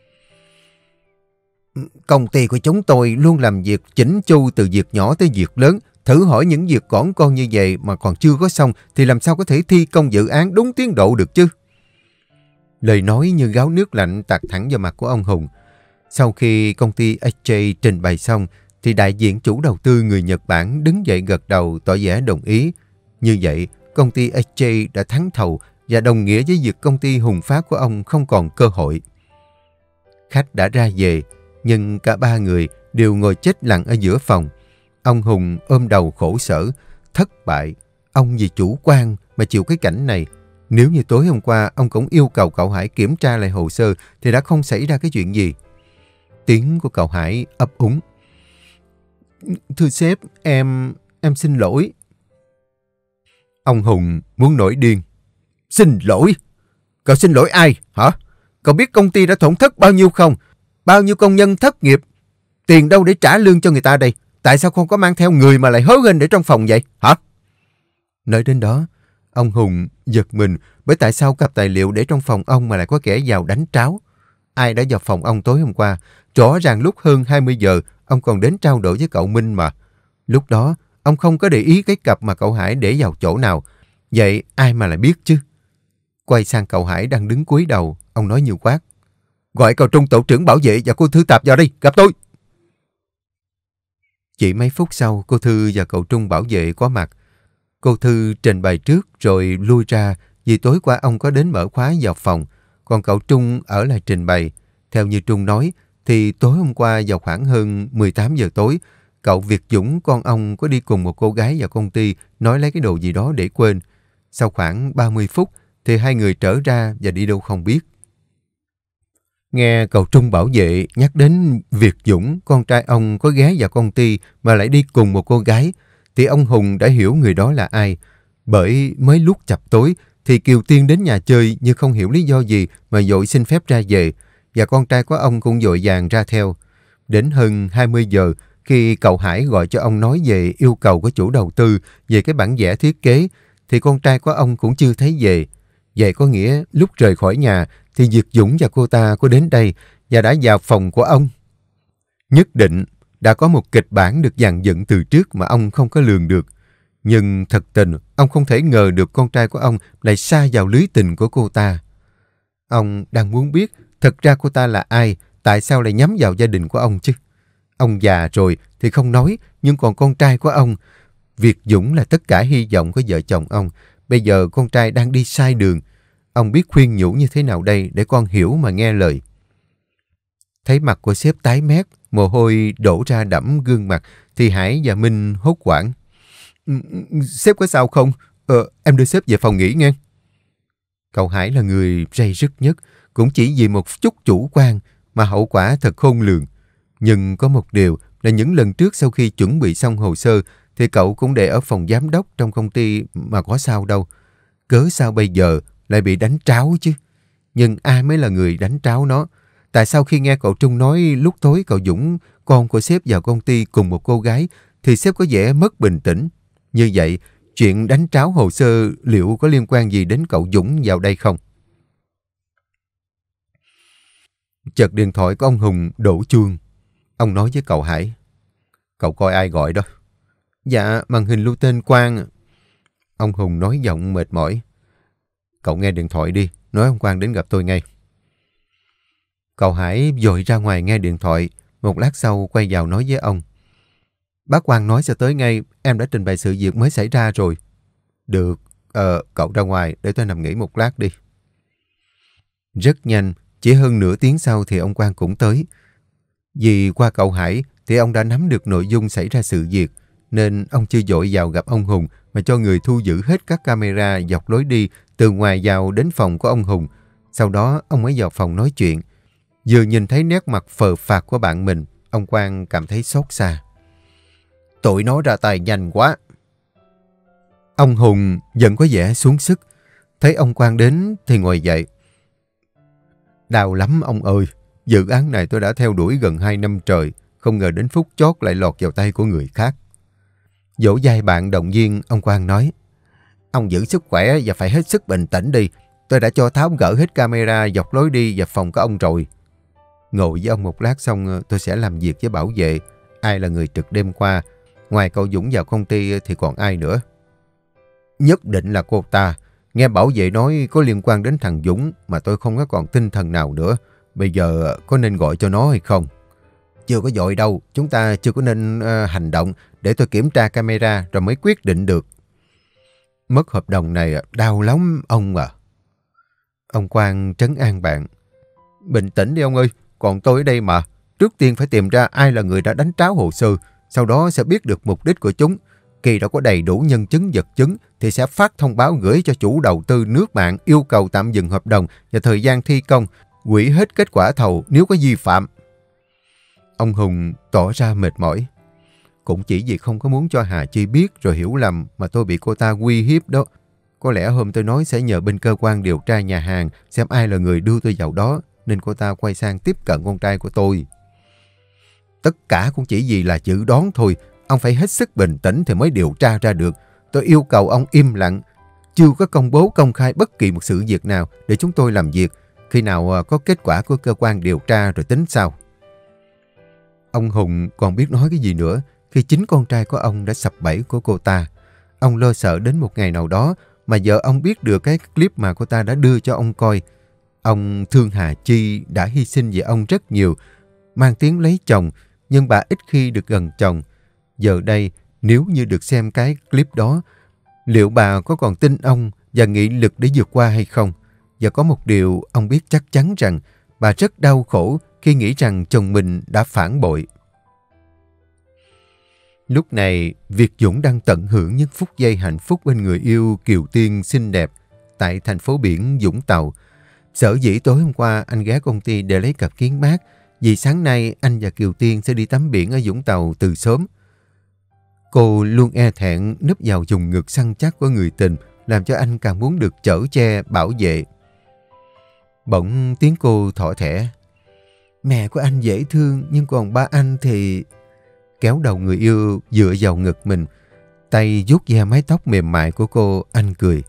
Công ty của chúng tôi luôn làm việc chỉnh chu từ việc nhỏ tới việc lớn. Thử hỏi những việc cỏn con như vậy mà còn chưa có xong thì làm sao có thể thi công dự án đúng tiến độ được chứ? Lời nói như gáo nước lạnh tạt thẳng vào mặt của ông Hùng. Sau khi công ty HJ trình bày xong thì đại diện chủ đầu tư người Nhật Bản đứng dậy gật đầu tỏ vẻ đồng ý. Như vậy, công ty HJ đã thắng thầu và đồng nghĩa với việc công ty Hùng Phát của ông không còn cơ hội. Khách đã ra về, nhưng cả ba người đều ngồi chết lặng ở giữa phòng. Ông Hùng ôm đầu khổ sở, thất bại. Ông vì chủ quan mà chịu cái cảnh này. Nếu như tối hôm qua ông cũng yêu cầu cậu Hải kiểm tra lại hồ sơ thì đã không xảy ra cái chuyện gì. Tiếng của cậu Hải ấp úng. Thưa sếp, em xin lỗi. Ông Hùng muốn nổi điên. Xin lỗi? Cậu xin lỗi ai hả? Cậu biết công ty đã tổn thất bao nhiêu không? Bao nhiêu công nhân thất nghiệp? Tiền đâu để trả lương cho người ta đây? Tại sao không có mang theo người mà lại hớ hênh để trong phòng vậy hả? Nói đến đó, ông Hùng giật mình bởi tại sao cặp tài liệu để trong phòng ông mà lại có kẻ vào đánh tráo. Ai đã vào phòng ông tối hôm qua? Rõ ràng lúc hơn 20 giờ ông còn đến trao đổi với cậu Minh mà. Lúc đó ông không có để ý cái cặp mà cậu Hải để vào chỗ nào. Vậy ai mà lại biết chứ? Quay sang cậu Hải đang đứng cúi đầu, ông nói như quát. Gọi cậu Trung tổ trưởng bảo vệ và cô Thư Tạp vào đây, gặp tôi. Chỉ mấy phút sau, cô Thư và cậu Trung bảo vệ có mặt. Cô Thư trình bày trước rồi lui ra vì tối qua ông có đến mở khóa vào phòng. Còn cậu Trung ở lại trình bày. Theo như Trung nói, thì tối hôm qua vào khoảng hơn 18 giờ tối, cậu Việt Dũng con ông có đi cùng một cô gái vào công ty nói lấy cái đồ gì đó để quên. Sau khoảng 30 phút thì hai người trở ra và đi đâu không biết. Nghe cậu Trung bảo vệ nhắc đến Việt Dũng, con trai ông có ghé vào công ty mà lại đi cùng một cô gái, thì ông Hùng đã hiểu người đó là ai. Bởi mới lúc chập tối thì Kiều Tiên đến nhà chơi nhưng không hiểu lý do gì mà vội xin phép ra về, và con trai của ông cũng vội vàng ra theo. Đến hơn 20 giờ, khi cậu Hải gọi cho ông nói về yêu cầu của chủ đầu tư về cái bản vẽ thiết kế, thì con trai của ông cũng chưa thấy về. Vậy có nghĩa lúc rời khỏi nhà thì Việt Dũng và cô ta có đến đây và đã vào phòng của ông. Nhất định đã có một kịch bản được dàn dựng từ trước mà ông không có lường được. Nhưng thật tình, ông không thể ngờ được con trai của ông lại sa vào lưới tình của cô ta. Ông đang muốn biết thật ra cô ta là ai, tại sao lại nhắm vào gia đình của ông chứ. Ông già rồi thì không nói, nhưng còn con trai của ông, Việt Dũng là tất cả hy vọng của vợ chồng ông. Bây giờ con trai đang đi sai đường. Ông biết khuyên nhủ như thế nào đây để con hiểu mà nghe lời. Thấy mặt của sếp tái mét, mồ hôi đổ ra đẫm gương mặt, thì Hải và Minh hốt hoảng. Sếp có sao không? Em đưa sếp về phòng nghỉ nghe. Cậu Hải là người ray rứt nhất, cũng chỉ vì một chút chủ quan mà hậu quả thật khôn lường. Nhưng có một điều là những lần trước sau khi chuẩn bị xong hồ sơ thì cậu cũng để ở phòng giám đốc trong công ty mà có sao đâu. Cớ sao bây giờ lại bị đánh tráo chứ? Nhưng ai mới là người đánh tráo nó? Tại sao khi nghe cậu Trung nói lúc tối cậu Dũng, con của sếp vào công ty cùng một cô gái, thì sếp có vẻ mất bình tĩnh? Như vậy, chuyện đánh tráo hồ sơ liệu có liên quan gì đến cậu Dũng vào đây không? Chợt điện thoại của ông Hùng đổ chuông. Ông nói với cậu Hải. Cậu coi ai gọi đó? Dạ, màn hình lưu tên Quang. Ông Hùng nói giọng mệt mỏi. Cậu nghe điện thoại đi, nói ông Quang đến gặp tôi ngay. Cậu Hải vội ra ngoài nghe điện thoại, một lát sau quay vào nói với ông. Bác Quang nói sẽ tới ngay, em đã trình bày sự việc mới xảy ra rồi. Được, cậu ra ngoài để tôi nằm nghỉ một lát đi. Rất nhanh, chỉ hơn nửa tiếng sau thì ông Quang cũng tới. Vì qua cậu Hải thì ông đã nắm được nội dung xảy ra sự việc, nên ông chưa vội vào gặp ông Hùng mà cho người thu giữ hết các camera dọc lối đi từ ngoài vào đến phòng của ông Hùng. Sau đó ông mới vào phòng nói chuyện. Vừa nhìn thấy nét mặt phờ phạc của bạn mình, ông Quang cảm thấy xót xa. Tụi nó ra tay nhanh quá. Ông Hùng vẫn có vẻ xuống sức. Thấy ông Quang đến thì ngồi dậy. Đau lắm ông ơi. Dự án này tôi đã theo đuổi gần 2 năm trời. Không ngờ đến phút chót lại lọt vào tay của người khác. Vỗ vai bạn động viên, ông Quang nói. Ông giữ sức khỏe và phải hết sức bình tĩnh đi. Tôi đã cho tháo gỡ hết camera dọc lối đi và phòng của ông rồi. Ngồi với ông một lát xong tôi sẽ làm việc với bảo vệ. Ai là người trực đêm qua? Ngoài cậu Dũng vào công ty thì còn ai nữa? Nhất định là cô ta. Nghe bảo vệ nói có liên quan đến thằng Dũng mà tôi không có còn tinh thần nào nữa. Bây giờ có nên gọi cho nó hay không? Chưa có vội đâu. Chúng ta chưa có nên hành động để tôi kiểm tra camera rồi mới quyết định được. Mất hợp đồng này đau lắm ông à. Ông Quang trấn an bạn. Bình tĩnh đi ông ơi. Còn tôi ở đây mà. Trước tiên phải tìm ra ai là người đã đánh tráo hồ sơ. Sau đó sẽ biết được mục đích của chúng. Khi đã có đầy đủ nhân chứng vật chứng thì sẽ phát thông báo gửi cho chủ đầu tư nước bạn yêu cầu tạm dừng hợp đồng và thời gian thi công, hủy hết kết quả thầu nếu có vi phạm. Ông Hùng tỏ ra mệt mỏi. Cũng chỉ vì không có muốn cho Hà Chi biết rồi hiểu lầm mà tôi bị cô ta uy hiếp đó. Có lẽ hôm tôi nói sẽ nhờ bên cơ quan điều tra nhà hàng xem ai là người đưa tôi vào đó, nên cô ta quay sang tiếp cận con trai của tôi. Tất cả cũng chỉ vì là dự đoán thôi. Ông phải hết sức bình tĩnh thì mới điều tra ra được. Tôi yêu cầu ông im lặng, chưa có công bố công khai bất kỳ một sự việc nào để chúng tôi làm việc. Khi nào có kết quả của cơ quan điều tra rồi tính sau. Ông Hùng còn biết nói cái gì nữa khi chính con trai của ông đã sập bẫy của cô ta. Ông lo sợ đến một ngày nào đó mà vợ ông biết được cái clip mà cô ta đã đưa cho ông coi. Ông thương Hà Chi đã hy sinh vì ông rất nhiều, mang tiếng lấy chồng, nhưng bà ít khi được gần chồng. Giờ đây, nếu như được xem cái clip đó, liệu bà có còn tin ông và nghị lực để vượt qua hay không? Và có một điều ông biết chắc chắn rằng bà rất đau khổ khi nghĩ rằng chồng mình đã phản bội. Lúc này, Việt Dũng đang tận hưởng những phút giây hạnh phúc bên người yêu Kiều Tiên xinh đẹp tại thành phố biển Vũng Tàu. Sở dĩ tối hôm qua anh ghé công ty để lấy cặp kiến mát, vì sáng nay anh và Kiều Tiên sẽ đi tắm biển ở Vũng Tàu từ sớm. Cô luôn e thẹn núp vào vùng ngực săn chắc của người tình, làm cho anh càng muốn được chở che, bảo vệ. Bỗng tiếng cô thỏ thẻ. Mẹ của anh dễ thương, nhưng còn ba anh thì... Kéo đầu người yêu dựa vào ngực mình, tay vuốt ve mái tóc mềm mại của cô, anh cười.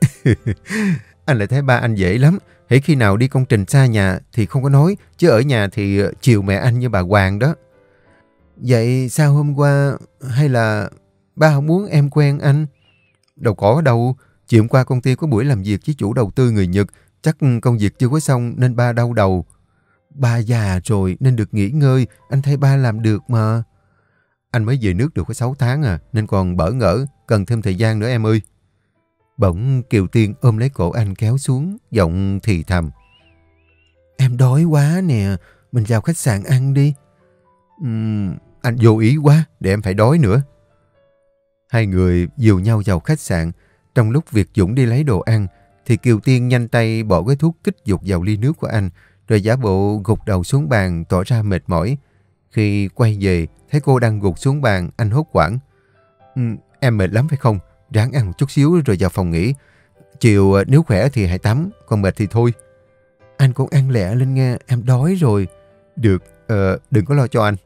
Anh lại thấy ba anh dễ lắm. Hễ khi nào đi công trình xa nhà thì không có nói, chứ ở nhà thì chiều mẹ anh như bà Hoàng đó. Vậy sao hôm qua hay là ba không muốn em quen anh? Đâu có đâu. Chiều hôm qua công ty có buổi làm việc với chủ đầu tư người Nhật. Chắc công việc chưa có xong nên ba đau đầu. Ba già rồi nên được nghỉ ngơi. Anh thấy ba làm được mà. Anh mới về nước được có 6 tháng à, nên còn bỡ ngỡ, cần thêm thời gian nữa em ơi. Bỗng Kiều Tiên ôm lấy cổ anh kéo xuống, giọng thì thầm. Em đói quá nè, mình vào khách sạn ăn đi. Anh vô ý quá, để em phải đói nữa. Hai người dìu nhau vào khách sạn. Trong lúc Việt Dũng đi lấy đồ ăn, thì Kiều Tiên nhanh tay bỏ cái thuốc kích dục vào ly nước của anh, rồi giả bộ gục đầu xuống bàn tỏ ra mệt mỏi. Khi quay về, thấy cô đang gục xuống bàn, anh hốt hoảng. Em mệt lắm phải không? Ráng ăn một chút xíu rồi vào phòng nghỉ. Chiều nếu khỏe thì hãy tắm, còn mệt thì thôi. Anh cũng ăn lẹ lên nghe, em đói rồi. Được, đừng có lo cho anh.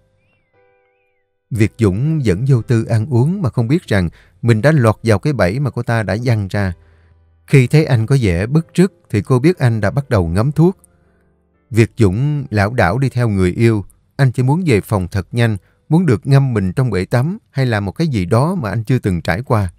Việt Dũng vẫn vô tư ăn uống mà không biết rằng mình đã lọt vào cái bẫy mà cô ta đã giăng ra. Khi thấy anh có vẻ bứt rứt thì cô biết anh đã bắt đầu ngấm thuốc. Việt Dũng lảo đảo đi theo người yêu. Anh chỉ muốn về phòng thật nhanh, muốn được ngâm mình trong bể tắm hay làm một cái gì đó mà anh chưa từng trải qua.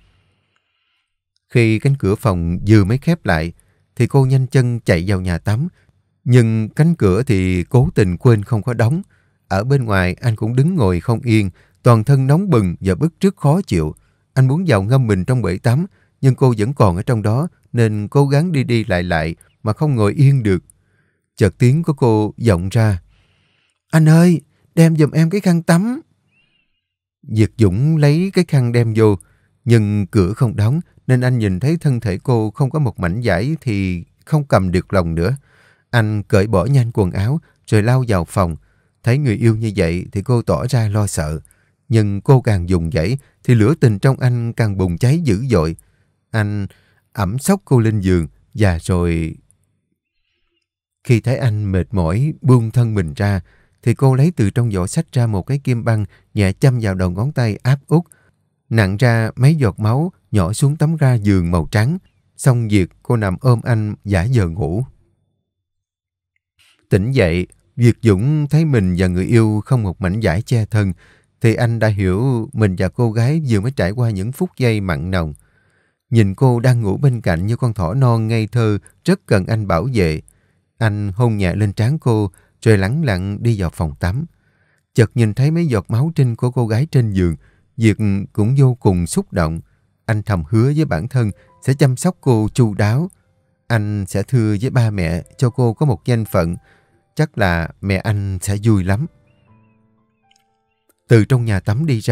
Khi cánh cửa phòng vừa mới khép lại, thì cô nhanh chân chạy vào nhà tắm. Nhưng cánh cửa thì cố tình quên không có đóng. Ở bên ngoài anh cũng đứng ngồi không yên, toàn thân nóng bừng và bứt rứt khó chịu. Anh muốn vào ngâm mình trong bể tắm, nhưng cô vẫn còn ở trong đó, nên cố gắng đi đi lại mà không ngồi yên được. Chợt tiếng của cô vọng ra. Anh ơi, đem giùm em cái khăn tắm. Việt Dũng lấy cái khăn đem vô, nhưng cửa không đóng, nên anh nhìn thấy thân thể cô không có một mảnh vải thì không cầm được lòng nữa. Anh cởi bỏ nhanh quần áo rồi lao vào phòng. Thấy người yêu như vậy thì cô tỏ ra lo sợ. Nhưng cô càng dùng dãy thì lửa tình trong anh càng bùng cháy dữ dội. Anh ẵm xốc cô lên giường và rồi... Khi thấy anh mệt mỏi buông thân mình ra thì cô lấy từ trong giỏ xách ra một cái kim băng nhẹ châm vào đầu ngón tay áp út. Nặn ra mấy giọt máu nhỏ xuống tấm ga giường màu trắng. Xong việc cô nằm ôm anh giả vờ ngủ. Tỉnh dậy, Việt Dũng thấy mình và người yêu không một mảnh vải che thân thì anh đã hiểu mình và cô gái vừa mới trải qua những phút giây mặn nồng. Nhìn cô đang ngủ bên cạnh như con thỏ non ngây thơ rất cần anh bảo vệ. Anh hôn nhẹ lên trán cô rồi lẳng lặng đi vào phòng tắm. Chợt nhìn thấy mấy giọt máu trinh của cô gái trên giường, Việt cũng vô cùng xúc động. Anh thầm hứa với bản thân sẽ chăm sóc cô chu đáo. Anh sẽ thưa với ba mẹ cho cô có một danh phận. Chắc là mẹ anh sẽ vui lắm. Từ trong nhà tắm đi ra,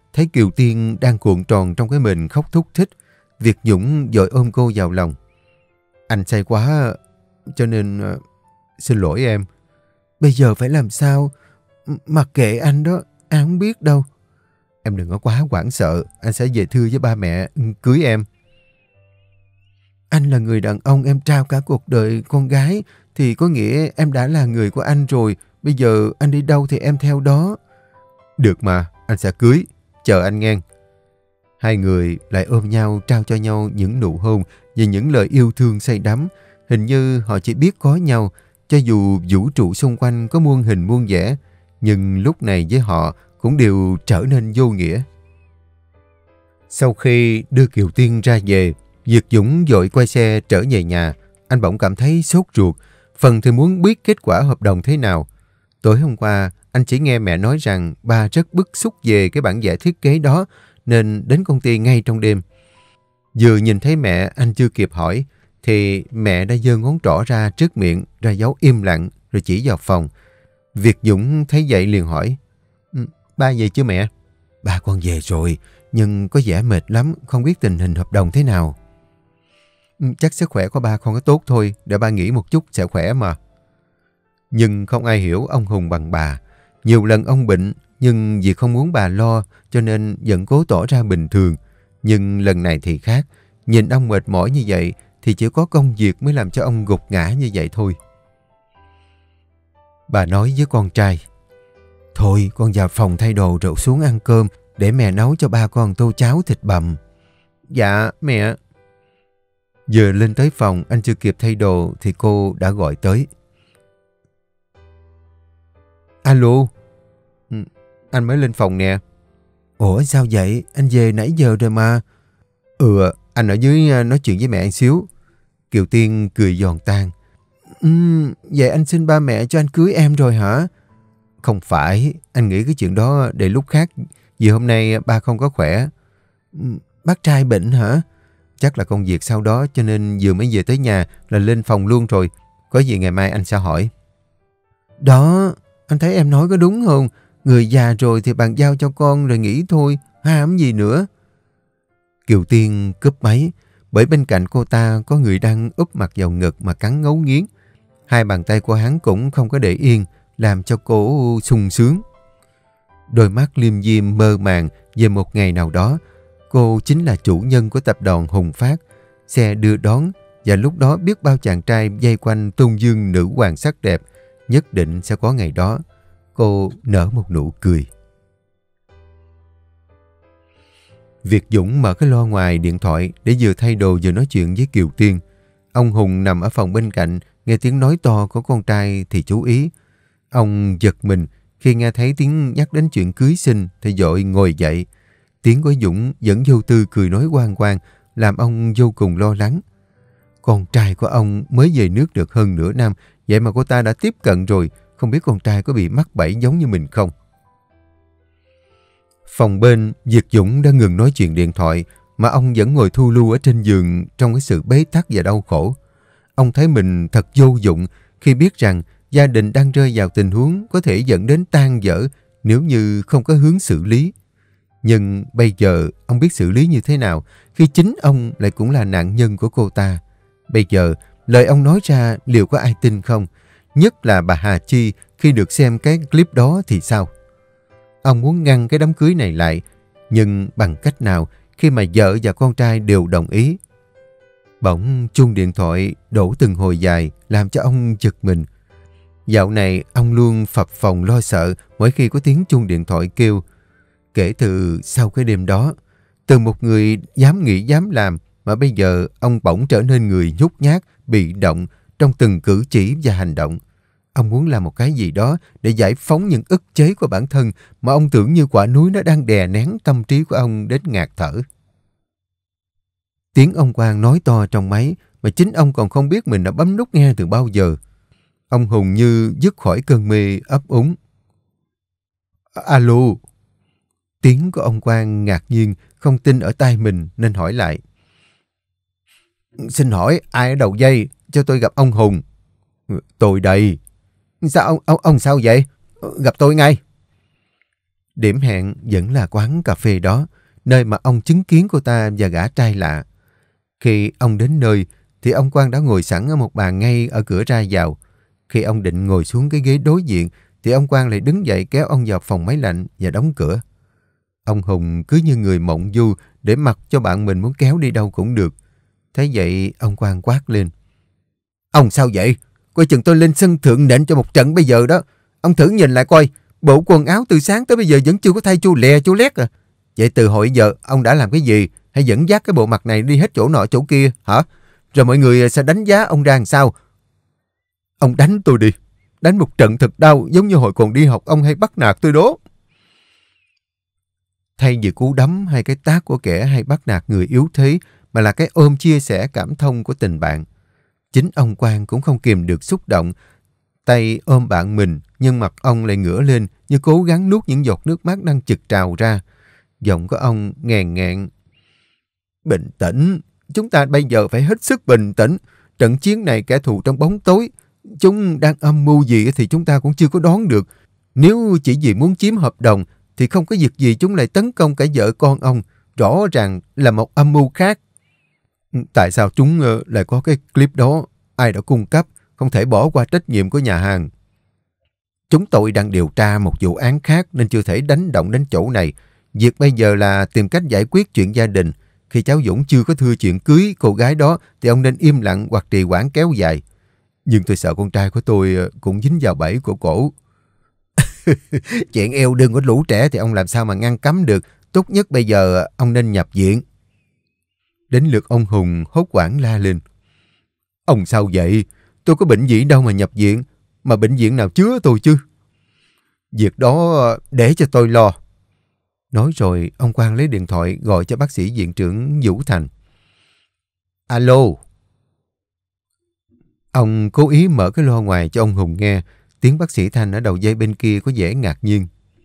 thấy Kiều Tiên đang cuộn tròn trong cái mền khóc thúc thích. Việt Dũng vội ôm cô vào lòng. Anh say quá cho nên xin lỗi em. Bây giờ phải làm sao? Mặc kệ anh đó, anh không biết đâu. Em đừng có quá hoảng sợ, anh sẽ về thưa với ba mẹ cưới em. Anh là người đàn ông em trao cả cuộc đời con gái, thì có nghĩa em đã là người của anh rồi. Bây giờ anh đi đâu thì em theo đó. Được mà, anh sẽ cưới. Chờ anh nghe. Hai người lại ôm nhau trao cho nhau những nụ hôn và những lời yêu thương say đắm. Hình như họ chỉ biết có nhau, cho dù vũ trụ xung quanh có muôn hình muôn vẻ, nhưng lúc này với họ cũng đều trở nên vô nghĩa. Sau khi đưa Kiều Tiên ra về, Việt Dũng vội quay xe trở về nhà. Anh bỗng cảm thấy sốt ruột, phần thì muốn biết kết quả hợp đồng thế nào. Tối hôm qua, anh chỉ nghe mẹ nói rằng ba rất bức xúc về cái bản vẽ thiết kế đó, nên đến công ty ngay trong đêm. Vừa nhìn thấy mẹ, anh chưa kịp hỏi, thì mẹ đã giơ ngón trỏ ra trước miệng, ra dấu im lặng, rồi chỉ vào phòng. Việt Dũng thấy vậy liền hỏi, ba về chưa mẹ? Ba con về rồi, nhưng có vẻ mệt lắm, không biết tình hình hợp đồng thế nào. Chắc sức khỏe của ba không có tốt thôi, để ba nghỉ một chút sẽ khỏe mà. Nhưng không ai hiểu ông Hùng bằng bà. Nhiều lần ông bệnh, nhưng vì không muốn bà lo, cho nên vẫn cố tỏ ra bình thường. Nhưng lần này thì khác, nhìn ông mệt mỏi như vậy, thì chỉ có công việc mới làm cho ông gục ngã như vậy thôi. Bà nói với con trai, thôi con vào phòng thay đồ rồi xuống ăn cơm, để mẹ nấu cho ba con tô cháo thịt bằm. Dạ mẹ. Vừa lên tới phòng, anh chưa kịp thay đồ thì cô đã gọi tới. Alo. Anh mới lên phòng nè. Ủa sao vậy? Anh về nãy giờ rồi mà. Anh ở dưới nói chuyện với mẹ anh xíu. Kiều Tiên cười giòn tan. Vậy anh xin ba mẹ cho anh cưới em rồi hả? Không phải, anh nghĩ cái chuyện đó để lúc khác, vì hôm nay ba không có khỏe. Bác trai bệnh hả? Chắc là công việc sau đó, cho nên vừa mới về tới nhà là lên phòng luôn rồi. Có gì ngày mai anh sẽ hỏi. Đó, anh thấy em nói có đúng không? Người già rồi thì bàn giao cho con rồi nghỉ thôi, ham gì nữa. Kiều Tiên cúp máy, bởi bên cạnh cô ta có người đang úp mặt vào ngực mà cắn ngấu nghiến. Hai bàn tay của hắn cũng không có để yên, làm cho cô sung sướng. Đôi mắt liêm diêm mơ màng về một ngày nào đó, cô chính là chủ nhân của tập đoàn Hùng Phát, xe đưa đón, và lúc đó biết bao chàng trai vây quanh tôn dương nữ hoàng sắc đẹp, nhất định sẽ có ngày đó. Cô nở một nụ cười. Việt Dũng mở cái loa ngoài điện thoại để vừa thay đồ vừa nói chuyện với Kiều Tiên. Ông Hùng nằm ở phòng bên cạnh, nghe tiếng nói to của con trai thì chú ý. Ông giật mình khi nghe thấy tiếng nhắc đến chuyện cưới xin thì vội ngồi dậy. Tiếng của Dũng vẫn vô tư cười nói quang quang, làm ông vô cùng lo lắng. Con trai của ông mới về nước được hơn nửa năm, vậy mà cô ta đã tiếp cận rồi, không biết con trai có bị mắc bẫy giống như mình không? Phòng bên, Việt Dũng đã ngừng nói chuyện điện thoại, mà ông vẫn ngồi thu lưu ở trên giường trong cái sự bế tắc và đau khổ. Ông thấy mình thật vô dụng khi biết rằng gia đình đang rơi vào tình huống có thể dẫn đến tan vỡ nếu như không có hướng xử lý. Nhưng bây giờ ông biết xử lý như thế nào khi chính ông lại cũng là nạn nhân của cô ta. Bây giờ lời ông nói ra liệu có ai tin không? Nhất là bà Hà Chi khi được xem cái clip đó thì sao? Ông muốn ngăn cái đám cưới này lại, nhưng bằng cách nào khi mà vợ và con trai đều đồng ý? Bỗng chuông điện thoại đổ từng hồi dài làm cho ông giật mình. Dạo này ông luôn phập phồng lo sợ mỗi khi có tiếng chuông điện thoại kêu. Kể từ sau cái đêm đó, từ một người dám nghĩ dám làm mà bây giờ ông bỗng trở nên người nhút nhát, bị động trong từng cử chỉ và hành động. Ông muốn làm một cái gì đó để giải phóng những ức chế của bản thân mà ông tưởng như quả núi nó đang đè nén tâm trí của ông đến ngạt thở. Tiếng ông Quang nói to trong máy mà chính ông còn không biết mình đã bấm nút nghe từ bao giờ. Ông Hùng như dứt khỏi cơn mê ấp úng. Alo. Tiếng của ông Quang ngạc nhiên, không tin ở tai mình nên hỏi lại. Xin hỏi ai ở đầu dây, cho tôi gặp ông Hùng. Tôi đây. Sao ông sao vậy? Gặp tôi ngay. Điểm hẹn vẫn là quán cà phê đó, nơi mà ông chứng kiến cô ta và gã trai lạ. Khi ông đến nơi, thì ông Quang đã ngồi sẵn ở một bàn ngay ở cửa ra vào. Khi ông định ngồi xuống cái ghế đối diện, thì ông Quang lại đứng dậy kéo ông vào phòng máy lạnh và đóng cửa. Ông Hùng cứ như người mộng du để mặc cho bạn mình muốn kéo đi đâu cũng được. Thế vậy ông Quang quát lên. Ông sao vậy? Coi chừng tôi lên sân thượng nện cho một trận bây giờ đó. Ông thử nhìn lại coi, bộ quần áo từ sáng tới bây giờ vẫn chưa có thay chu lè chu lét à. Vậy từ hồi giờ ông đã làm cái gì? Hay dẫn dắt cái bộ mặt này đi hết chỗ nọ chỗ kia hả? Rồi mọi người sẽ đánh giá ông ra làm sao? Ông đánh tôi đi. Đánh một trận thật đau, giống như hồi còn đi học ông hay bắt nạt tôi đó. Thay vì cú đấm hay cái tát của kẻ hay bắt nạt người yếu thế, mà là cái ôm chia sẻ cảm thông của tình bạn. Chính ông Quang cũng không kìm được xúc động. Tay ôm bạn mình, nhưng mặt ông lại ngửa lên như cố gắng nuốt những giọt nước mắt đang chực trào ra. Giọng của ông nghèn nghẹn. Bình tĩnh, chúng ta bây giờ phải hết sức bình tĩnh. Trận chiến này kẻ thù trong bóng tối. Chúng đang âm mưu gì thì chúng ta cũng chưa có đoán được. Nếu chỉ vì muốn chiếm hợp đồng, thì không có việc gì chúng lại tấn công cả vợ con ông. Rõ ràng là một âm mưu khác. Tại sao chúng lại có cái clip đó? Ai đã cung cấp? Không thể bỏ qua trách nhiệm của nhà hàng. Chúng tôi đang điều tra một vụ án khác nên chưa thể đánh động đến chỗ này. Việc bây giờ là tìm cách giải quyết chuyện gia đình. Khi cháu Dũng chưa có thưa chuyện cưới cô gái đó thì ông nên im lặng hoặc trì hoãn kéo dài. Nhưng tôi sợ con trai của tôi cũng dính vào bẫy của cổ. Chuyện yêu đương của lũ trẻ thì ông làm sao mà ngăn cấm được. Tốt nhất bây giờ ông nên nhập viện. Đến lượt ông Hùng hốt hoảng la lên. Ông sao vậy? Tôi có bệnh gì đâu mà nhập viện. Mà bệnh viện nào chứa tôi chứ? Việc đó để cho tôi lo. Nói rồi ông Quang lấy điện thoại gọi cho bác sĩ viện trưởng Vũ Thành. Alo. Ông cố ý mở cái loa ngoài cho ông Hùng nghe. Tiếng bác sĩ Thanh ở đầu dây bên kia có vẻ ngạc nhiên.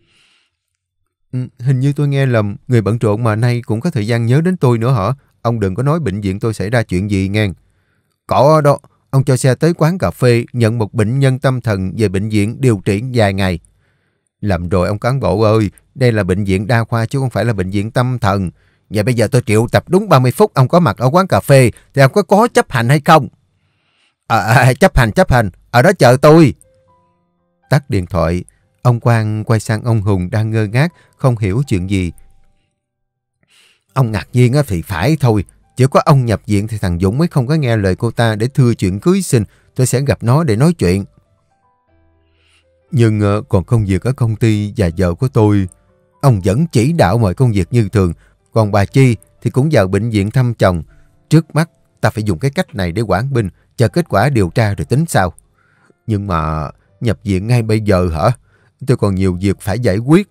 Hình như tôi nghe lầm. Người bận rộn mà nay cũng có thời gian nhớ đến tôi nữa hả? Ông đừng có nói bệnh viện tôi xảy ra chuyện gì nghe. Có đó. Ông cho xe tới quán cà phê nhận một bệnh nhân tâm thần về bệnh viện điều trị vài ngày. Lầm rồi ông cán bộ ơi. Đây là bệnh viện đa khoa chứ không phải là bệnh viện tâm thần. Vậy bây giờ tôi triệu tập đúng 30 phút ông có mặt ở quán cà phê thì ông có chấp hành hay không? Chấp hành. Ở đó chờ tôi. Tắt điện thoại. Ông Quang quay sang ông Hùng đang ngơ ngác, không hiểu chuyện gì. Ông ngạc nhiên thì phải thôi. Chỉ có ông nhập viện thì thằng Dũng mới không có nghe lời cô ta để thưa chuyện cưới xin. Tôi sẽ gặp nó để nói chuyện. Nhưng còn công việc ở công ty và vợ của tôi, ông vẫn chỉ đạo mọi công việc như thường. Còn bà Chi thì cũng vào bệnh viện thăm chồng. Trước mắt ta phải dùng cái cách này để quản binh, chờ kết quả điều tra rồi tính sau. Nhưng mà nhập viện ngay bây giờ hả? Tôi còn nhiều việc phải giải quyết.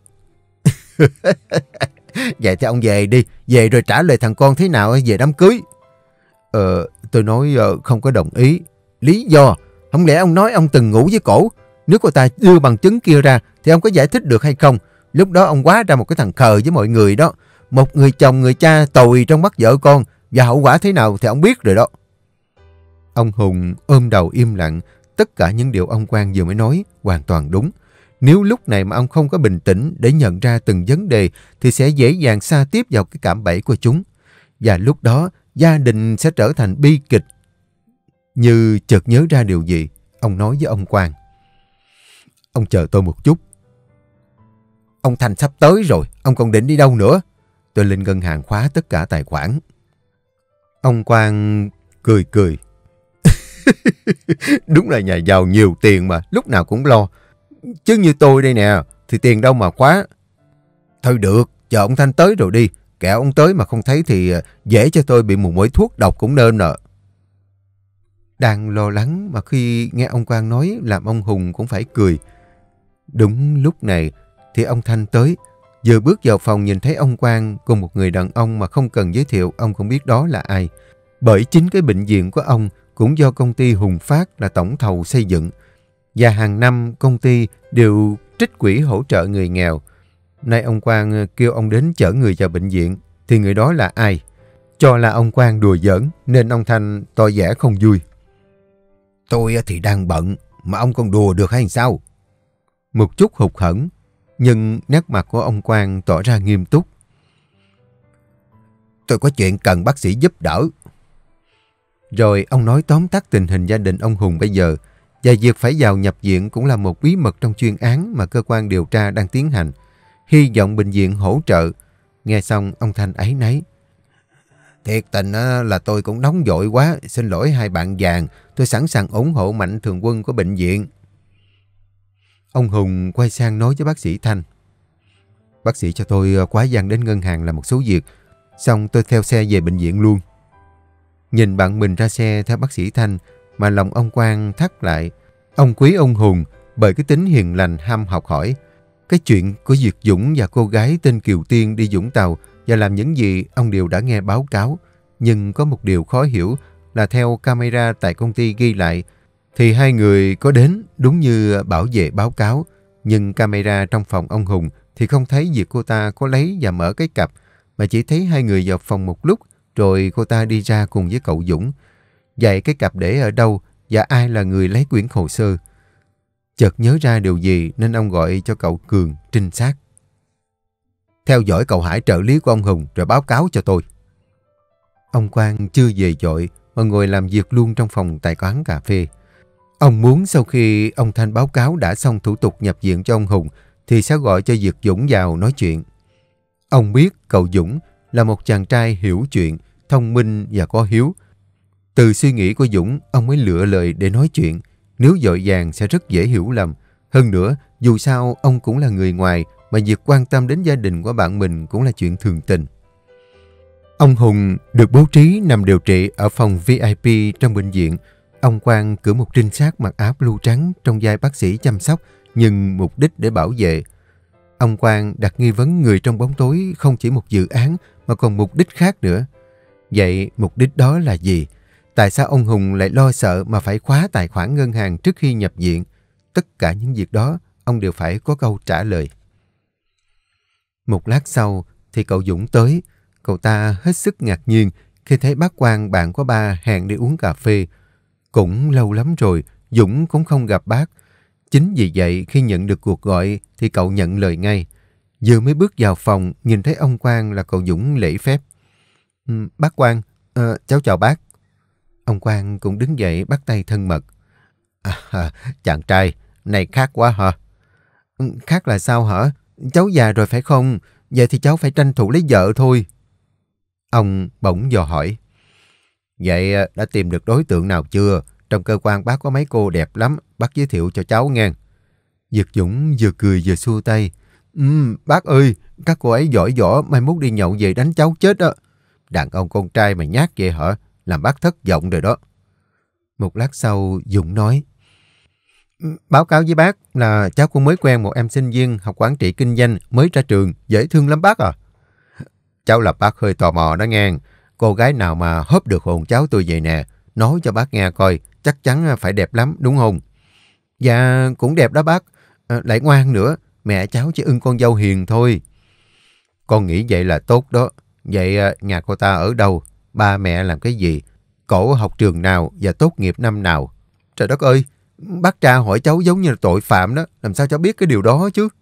Vậy thì ông về đi. Về rồi trả lời thằng con thế nào về đám cưới. Tôi nói không có đồng ý. Lý do? Không lẽ ông nói ông từng ngủ với cổ? Nếu cô ta đưa bằng chứng kia ra thì ông có giải thích được hay không? Lúc đó ông quá ra một cái thằng khờ với mọi người đó. Một người chồng người cha tồi trong mắt vợ con. Và hậu quả thế nào thì ông biết rồi đó. Ông Hùng ôm đầu im lặng. Tất cả những điều ông Quang vừa mới nói hoàn toàn đúng. Nếu lúc này mà ông không có bình tĩnh để nhận ra từng vấn đề thì sẽ dễ dàng sa tiếp vào cái cạm bẫy của chúng. Và lúc đó gia đình sẽ trở thành bi kịch. Như chợt nhớ ra điều gì, ông nói với ông Quang. Ông chờ tôi một chút. Ông Thành sắp tới rồi, ông còn định đi đâu nữa? Tôi lên ngân hàng khóa tất cả tài khoản. Ông Quang cười cười. Đúng là nhà giàu nhiều tiền mà, lúc nào cũng lo. Chứ như tôi đây nè, thì tiền đâu mà khóa. Thôi được, chờ ông Thanh tới rồi đi. Kẻo ông tới mà không thấy thì dễ cho tôi bị một mũi thuốc độc cũng nên nè. Đang lo lắng mà khi nghe ông Quang nói làm ông Hùng cũng phải cười. Đúng lúc này thì ông Thanh tới. Vừa bước vào phòng nhìn thấy ông Quang cùng một người đàn ông mà không cần giới thiệu ông cũng biết đó là ai. Bởi chính cái bệnh viện của ông cũng do công ty Hùng Phát là tổng thầu xây dựng. Và hàng năm công ty đều trích quỹ hỗ trợ người nghèo. Nay ông Quang kêu ông đến chở người vào bệnh viện thì người đó là ai? Cho là ông Quang đùa giỡn nên ông Thanh tỏ vẻ không vui. Tôi thì đang bận mà ông còn đùa được hay sao? Một chút hụt hẫng. Nhưng nét mặt của ông Quang tỏ ra nghiêm túc. Tôi có chuyện cần bác sĩ giúp đỡ. Rồi ông nói tóm tắt tình hình gia đình ông Hùng bây giờ, và việc phải vào nhập viện cũng là một bí mật trong chuyên án mà cơ quan điều tra đang tiến hành. Hy vọng bệnh viện hỗ trợ. Nghe xong ông Thanh áy náy. Thiệt tình là tôi cũng nóng vội quá. Xin lỗi hai bạn vàng. Tôi sẵn sàng ủng hộ mạnh thường quân của bệnh viện. Ông Hùng quay sang nói với bác sĩ Thanh. Bác sĩ cho tôi quá gian đến ngân hàng làm một số việc. Xong tôi theo xe về bệnh viện luôn. Nhìn bạn mình ra xe theo bác sĩ Thanh mà lòng ông Quang thắt lại. Ông quý ông Hùng bởi cái tính hiền lành ham học hỏi. Cái chuyện của Việt Dũng và cô gái tên Kiều Tiên đi Vũng Tàu và làm những gì ông đều đã nghe báo cáo. Nhưng có một điều khó hiểu là theo camera tại công ty ghi lại thì hai người có đến đúng như bảo vệ báo cáo. Nhưng camera trong phòng ông Hùng thì không thấy việc cô ta có lấy và mở cái cặp, mà chỉ thấy hai người vào phòng một lúc rồi cô ta đi ra cùng với cậu Dũng. Vậy cái cặp để ở đâu và ai là người lấy quyển hồ sơ? Chợt nhớ ra điều gì nên ông gọi cho cậu Cường trinh sát. Theo dõi cậu Hải trợ lý của ông Hùng rồi báo cáo cho tôi. Ông Quang chưa về dội mà ngồi làm việc luôn trong phòng tại quán cà phê. Ông muốn sau khi ông Thanh báo cáo đã xong thủ tục nhập viện cho ông Hùng thì sẽ gọi cho Việt Dũng vào nói chuyện. Ông biết cậu Dũng là một chàng trai hiểu chuyện, thông minh và có hiếu. Từ suy nghĩ của Dũng, ông mới lựa lời để nói chuyện. Nếu vội vàng sẽ rất dễ hiểu lầm. Hơn nữa, dù sao ông cũng là người ngoài, mà việc quan tâm đến gia đình của bạn mình cũng là chuyện thường tình. Ông Hùng được bố trí nằm điều trị ở phòng VIP trong bệnh viện. Ông Quang cử một trinh sát mặc áo blue trắng trong vai bác sĩ chăm sóc, nhưng mục đích để bảo vệ. Ông Quang đặt nghi vấn người trong bóng tối không chỉ một dự án mà còn mục đích khác nữa. Vậy mục đích đó là gì? Tại sao ông Hùng lại lo sợ mà phải khóa tài khoản ngân hàng trước khi nhập viện? Tất cả những việc đó ông đều phải có câu trả lời. Một lát sau thì cậu Dũng tới. Cậu ta hết sức ngạc nhiên khi thấy bác Quang bạn của ba hẹn đi uống cà phê. Cũng lâu lắm rồi Dũng cũng không gặp bác. Chính vì vậy khi nhận được cuộc gọi thì cậu nhận lời ngay. Vừa mới bước vào phòng nhìn thấy ông Quang là cậu Dũng lễ phép. Bác Quang, cháu chào bác. Ông Quang cũng đứng dậy bắt tay thân mật. Chàng trai, này khác quá hả? Khác là sao hả? Cháu già rồi phải không? Vậy thì cháu phải tranh thủ lấy vợ thôi. Ông bỗng dò hỏi. Vậy đã tìm được đối tượng nào chưa? Trong cơ quan bác có mấy cô đẹp lắm, bác giới thiệu cho cháu nghe. Việt Dũng vừa cười vừa xua tay. Bác ơi, các cô ấy giỏi võ, mai mốt đi nhậu về đánh cháu chết đó. Đàn ông con trai mà nhát vậy hả? Làm bác thất vọng rồi đó. Một lát sau, Dũng nói. Báo cáo với bác là cháu cũng mới quen một em sinh viên học quản trị kinh doanh mới ra trường, dễ thương lắm bác à. Cháu là bác hơi tò mò đó nghe. Cô gái nào mà hớp được hồn cháu tôi vậy nè, nói cho bác nghe coi, chắc chắn phải đẹp lắm đúng không? Dạ cũng đẹp đó bác, lại ngoan nữa, mẹ cháu chỉ ưng con dâu hiền thôi. Con nghĩ vậy là tốt đó. Vậy nhà cô ta ở đâu? Ba mẹ làm cái gì? Cổ học trường nào và tốt nghiệp năm nào? Trời đất ơi, bác tra hỏi cháu giống như là tội phạm đó, làm sao cháu biết cái điều đó chứ?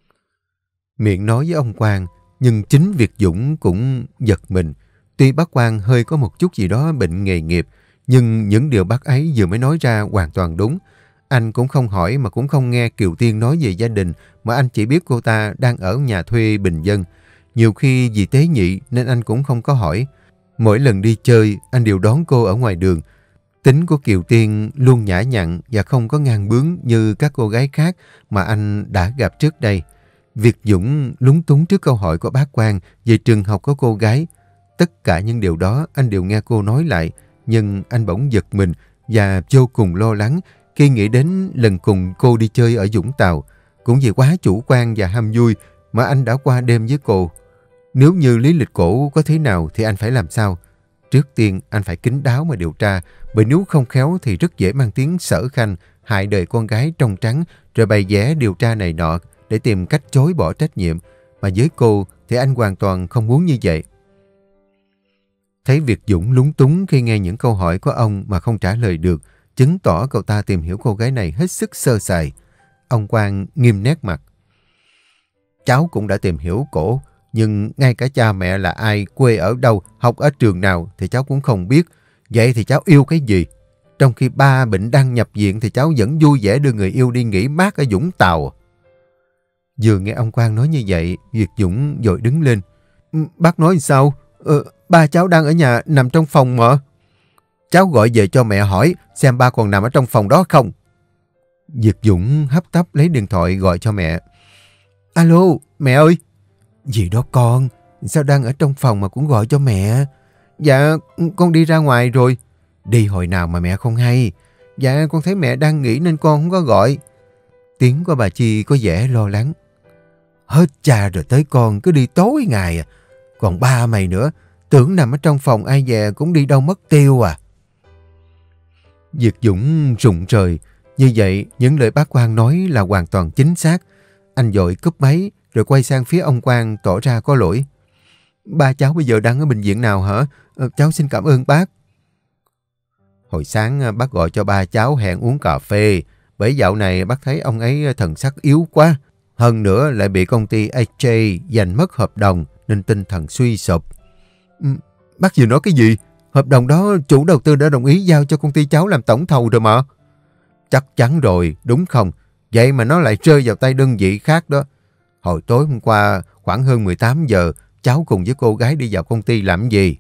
Miệng nói với ông Quang, nhưng chính Việt Dũng cũng giật mình. Tuy bác Quang hơi có một chút gì đó bệnh nghề nghiệp, nhưng những điều bác ấy vừa mới nói ra hoàn toàn đúng. Anh cũng không hỏi mà cũng không nghe Kiều Tiên nói về gia đình, mà anh chỉ biết cô ta đang ở nhà thuê bình dân. Nhiều khi vì tế nhị nên anh cũng không có hỏi. Mỗi lần đi chơi, anh đều đón cô ở ngoài đường. Tính của Kiều Tiên luôn nhã nhặn và không có ngang bướng như các cô gái khác mà anh đã gặp trước đây. Việt Dũng lúng túng trước câu hỏi của bác Quang về trường học của cô gái. Tất cả những điều đó anh đều nghe cô nói lại, nhưng anh bỗng giật mình và vô cùng lo lắng khi nghĩ đến lần cùng cô đi chơi ở Vũng Tàu. Cũng vì quá chủ quan và ham vui mà anh đã qua đêm với cô. Nếu như lý lịch cổ có thế nào thì anh phải làm sao? Trước tiên anh phải kín đáo mà điều tra, bởi nếu không khéo thì rất dễ mang tiếng sở khanh, hại đời con gái trong trắng, rồi bày vẽ điều tra này nọ để tìm cách chối bỏ trách nhiệm. Mà với cô thì anh hoàn toàn không muốn như vậy. Thấy Việt Dũng lúng túng khi nghe những câu hỏi của ông mà không trả lời được, chứng tỏ cậu ta tìm hiểu cô gái này hết sức sơ sài. Ông Quang nghiêm nét mặt. cháu cũng đã tìm hiểu cổ, nhưng ngay cả cha mẹ là ai, quê ở đâu, học ở trường nào thì cháu cũng không biết. Vậy thì cháu yêu cái gì? Trong khi ba bệnh đang nhập viện thì cháu vẫn vui vẻ đưa người yêu đi nghỉ mát ở Vũng Tàu. Vừa nghe ông Quang nói như vậy, Việt Dũng vội đứng lên. Bác nói sao? Ba cháu đang ở nhà nằm trong phòng mà. Cháu gọi về cho mẹ hỏi xem ba còn nằm ở trong phòng đó không. Việt Dũng hấp tấp lấy điện thoại gọi cho mẹ. Alo, mẹ ơi. Gì đó con, sao đang ở trong phòng mà cũng gọi cho mẹ? Dạ, con đi ra ngoài rồi. Đi hồi nào mà mẹ không hay? Dạ, con thấy mẹ đang nghỉ nên con không có gọi. Tiếng của bà Chi có vẻ lo lắng. Hết cha rồi tới con cứ đi tối ngày à. Còn ba mày nữa, tưởng nằm ở trong phòng ai về cũng đi đâu mất tiêu à. Việt Dũng rụng rời. Như vậy, những lời bác Quang nói là hoàn toàn chính xác. Anh vội cúp máy rồi quay sang phía ông Quang tỏ ra có lỗi. Ba cháu bây giờ đang ở bệnh viện nào hả? Cháu xin cảm ơn bác. Hồi sáng bác gọi cho ba cháu hẹn uống cà phê. Bởi dạo này bác thấy ông ấy thần sắc yếu quá. Hơn nữa lại bị công ty AJ giành mất hợp đồng nên tinh thần suy sụp. Bác vừa nói cái gì? Hợp đồng đó chủ đầu tư đã đồng ý giao cho công ty cháu làm tổng thầu rồi mà. Chắc chắn rồi, đúng không? Vậy mà nó lại rơi vào tay đơn vị khác đó. Hồi tối hôm qua khoảng hơn 18 giờ cháu cùng với cô gái đi vào công ty làm gì?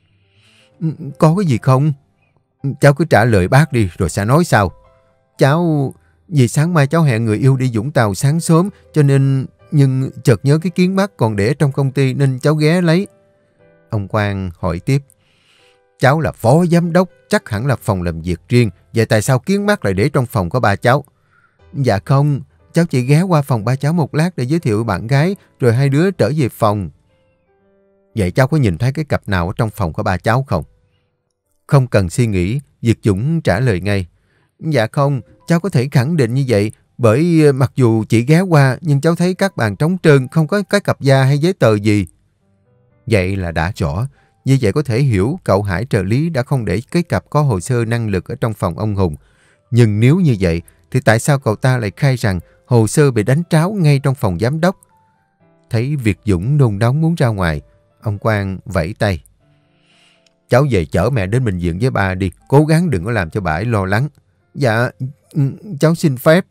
Có cái gì không? Cháu cứ trả lời bác đi rồi sẽ nói sau. Cháu... Vì sáng mai cháu hẹn người yêu đi Vũng Tàu sáng sớm cho nên... Nhưng chợt nhớ cái kiến mắt còn để trong công ty nên cháu ghé lấy. Ông Quang hỏi tiếp. Cháu là phó giám đốc, chắc hẳn là phòng làm việc riêng. Vậy tại sao kiến mắt lại để trong phòng của ba cháu? Dạ không, cháu chỉ ghé qua phòng ba cháu một lát để giới thiệu bạn gái rồi hai đứa trở về phòng. Vậy cháu có nhìn thấy cái cặp nào ở trong phòng của ba cháu không? Không cần suy nghĩ, Việt Dũng trả lời ngay. Dạ không, cháu có thể khẳng định như vậy bởi mặc dù chỉ ghé qua nhưng cháu thấy các bàn trống trơn, không có cái cặp da hay giấy tờ gì. Vậy là đã rõ. Như vậy có thể hiểu cậu Hải trợ lý đã không để cái cặp có hồ sơ năng lực ở trong phòng ông Hùng. Nhưng nếu như vậy thì tại sao cậu ta lại khai rằng hồ sơ bị đánh tráo ngay trong phòng giám đốc? Thấy Việt Dũng nôn nóng muốn ra ngoài, ông Quang vẫy tay. Cháu về chở mẹ đến bệnh viện với ba đi, cố gắng đừng có làm cho bà ấy lo lắng. Dạ, cháu xin phép.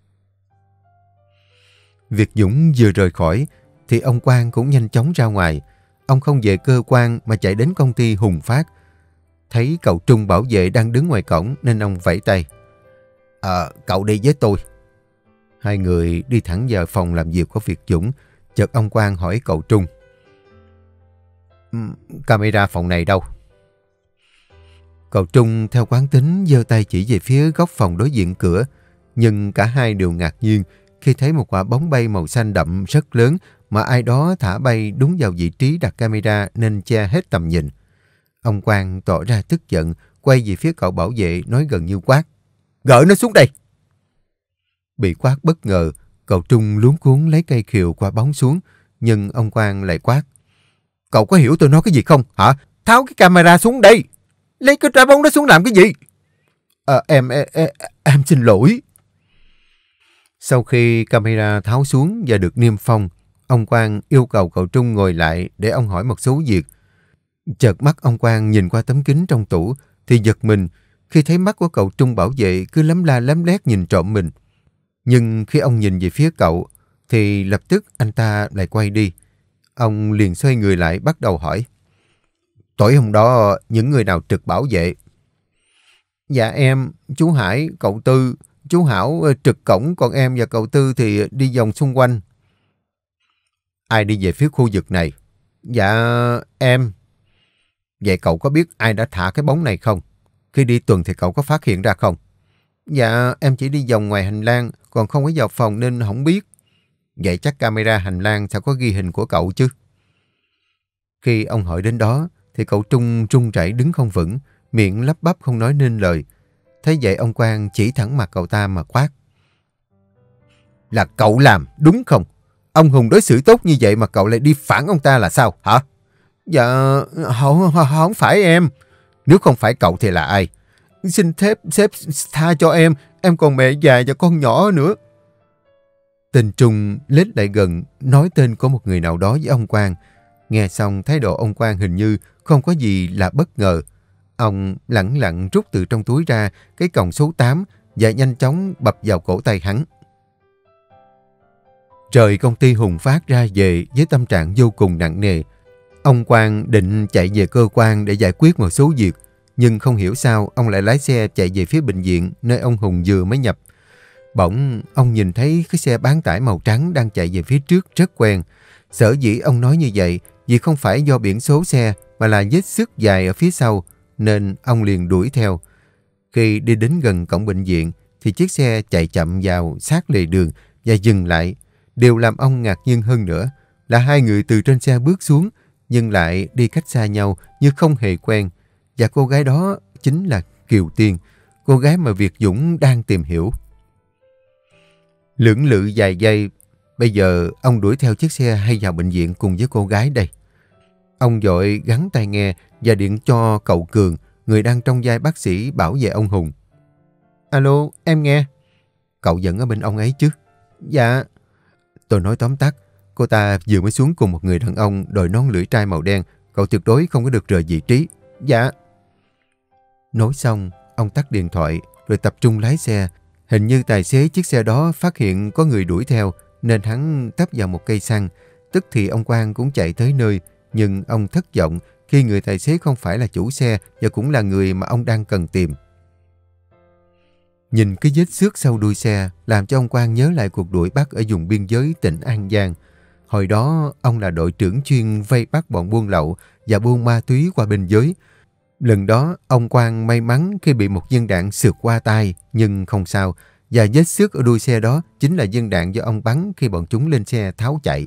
Việt Dũng vừa rời khỏi thì ông Quang cũng nhanh chóng ra ngoài. Ông không về cơ quan mà chạy đến công ty Hùng Phát. Thấy cậu Trung bảo vệ đang đứng ngoài cổng nên ông vẫy tay. Cậu đi với tôi. Hai người đi thẳng vào phòng làm việc của Việt Dũng. Chợt ông Quang hỏi cậu Trung. Camera phòng này đâu? Cậu Trung theo quán tính giơ tay chỉ về phía góc phòng đối diện cửa. Nhưng cả hai đều ngạc nhiên khi thấy một quả bóng bay màu xanh đậm rất lớn mà ai đó thả bay đúng vào vị trí đặt camera nên che hết tầm nhìn. Ông Quang tỏ ra tức giận, quay về phía cậu bảo vệ nói gần như quát. Gỡ nó xuống đây! Bị quát bất ngờ, cậu Trung luống cuống lấy cây khều qua bóng xuống, nhưng ông Quang lại quát. Cậu có hiểu tôi nói cái gì không, hả? Tháo cái camera xuống đây! Lấy cái trái bóng đó xuống làm cái gì? Em xin lỗi. Sau khi camera tháo xuống và được niêm phong, ông Quang yêu cầu cậu Trung ngồi lại để ông hỏi một số việc. Chợt mắt ông Quang nhìn qua tấm kính trong tủ thì giật mình khi thấy mắt của cậu Trung bảo vệ cứ lấm la lấm lét nhìn trộm mình. Nhưng khi ông nhìn về phía cậu thì lập tức anh ta lại quay đi. Ông liền xoay người lại bắt đầu hỏi. Tối hôm đó những người nào trực bảo vệ? Dạ em, chú Hải, cậu Tư, chú Hảo trực cổng, còn em và cậu Tư thì đi vòng xung quanh. Ai đi về phía khu vực này? Dạ em. Vậy cậu có biết ai đã thả cái bóng này không? Khi đi tuần thì cậu có phát hiện ra không? Dạ em chỉ đi vòng ngoài hành lang, còn không có vào phòng nên không biết. Vậy chắc camera hành lang sẽ có ghi hình của cậu chứ? Khi ông hỏi đến đó thì cậu Trung run rẩy đứng không vững, miệng lắp bắp không nói nên lời. Thấy vậy ông Quang chỉ thẳng mặt cậu ta mà quát. Là cậu làm, đúng không? Ông Hùng đối xử tốt như vậy mà cậu lại đi phản ông ta là sao, hả? Dạ, không phải em. Nếu không phải cậu thì là ai? Xin sếp tha cho em còn mẹ già và con nhỏ nữa. Tên Trung lết lại gần, nói tên của một người nào đó với ông Quang. Nghe xong thái độ ông Quang hình như không có gì là bất ngờ. Ông lẳng lặng rút từ trong túi ra cái còng số 8 và nhanh chóng bập vào cổ tay hắn. Rời công ty Hùng Phát ra về với tâm trạng vô cùng nặng nề. Ông Quang định chạy về cơ quan để giải quyết một số việc, nhưng không hiểu sao ông lại lái xe chạy về phía bệnh viện nơi ông Hùng vừa mới nhập. Bỗng ông nhìn thấy cái xe bán tải màu trắng đang chạy về phía trước rất quen. Sở dĩ ông nói như vậy vì không phải do biển số xe mà là vết xước dài ở phía sau, nên ông liền đuổi theo. Khi đi đến gần cổng bệnh viện thì chiếc xe chạy chậm vào sát lề đường và dừng lại. Điều làm ông ngạc nhiên hơn nữa là hai người từ trên xe bước xuống nhưng lại đi cách xa nhau như không hề quen. Và cô gái đó chính là Kiều Tiên, cô gái mà Việt Dũng đang tìm hiểu. Lưỡng lự vài giây, bây giờ ông đuổi theo chiếc xe hay vào bệnh viện cùng với cô gái đây. Ông vội gắn tai nghe và điện cho cậu Cường, người đang trong vai bác sĩ bảo vệ ông Hùng. Alo, em nghe. Cậu vẫn ở bên ông ấy chứ? Dạ. Tôi nói tóm tắt, cô ta vừa mới xuống cùng một người đàn ông đội nón lưỡi trai màu đen. Cậu tuyệt đối không có được rời vị trí. Dạ. Nói xong, ông tắt điện thoại rồi tập trung lái xe. Hình như tài xế chiếc xe đó phát hiện có người đuổi theo nên hắn tấp vào một cây xăng. Tức thì ông Quang cũng chạy tới nơi, nhưng ông thất vọng khi người tài xế không phải là chủ xe và cũng là người mà ông đang cần tìm. Nhìn cái vết xước sau đuôi xe làm cho ông Quang nhớ lại cuộc đuổi bắt ở vùng biên giới tỉnh An Giang. Hồi đó ông là đội trưởng chuyên vây bắt bọn buôn lậu và buôn ma túy qua biên giới. Lần đó ông Quang may mắn khi bị một viên đạn sượt qua tai nhưng không sao, và vết xước ở đuôi xe đó chính là viên đạn do ông bắn khi bọn chúng lên xe tháo chạy.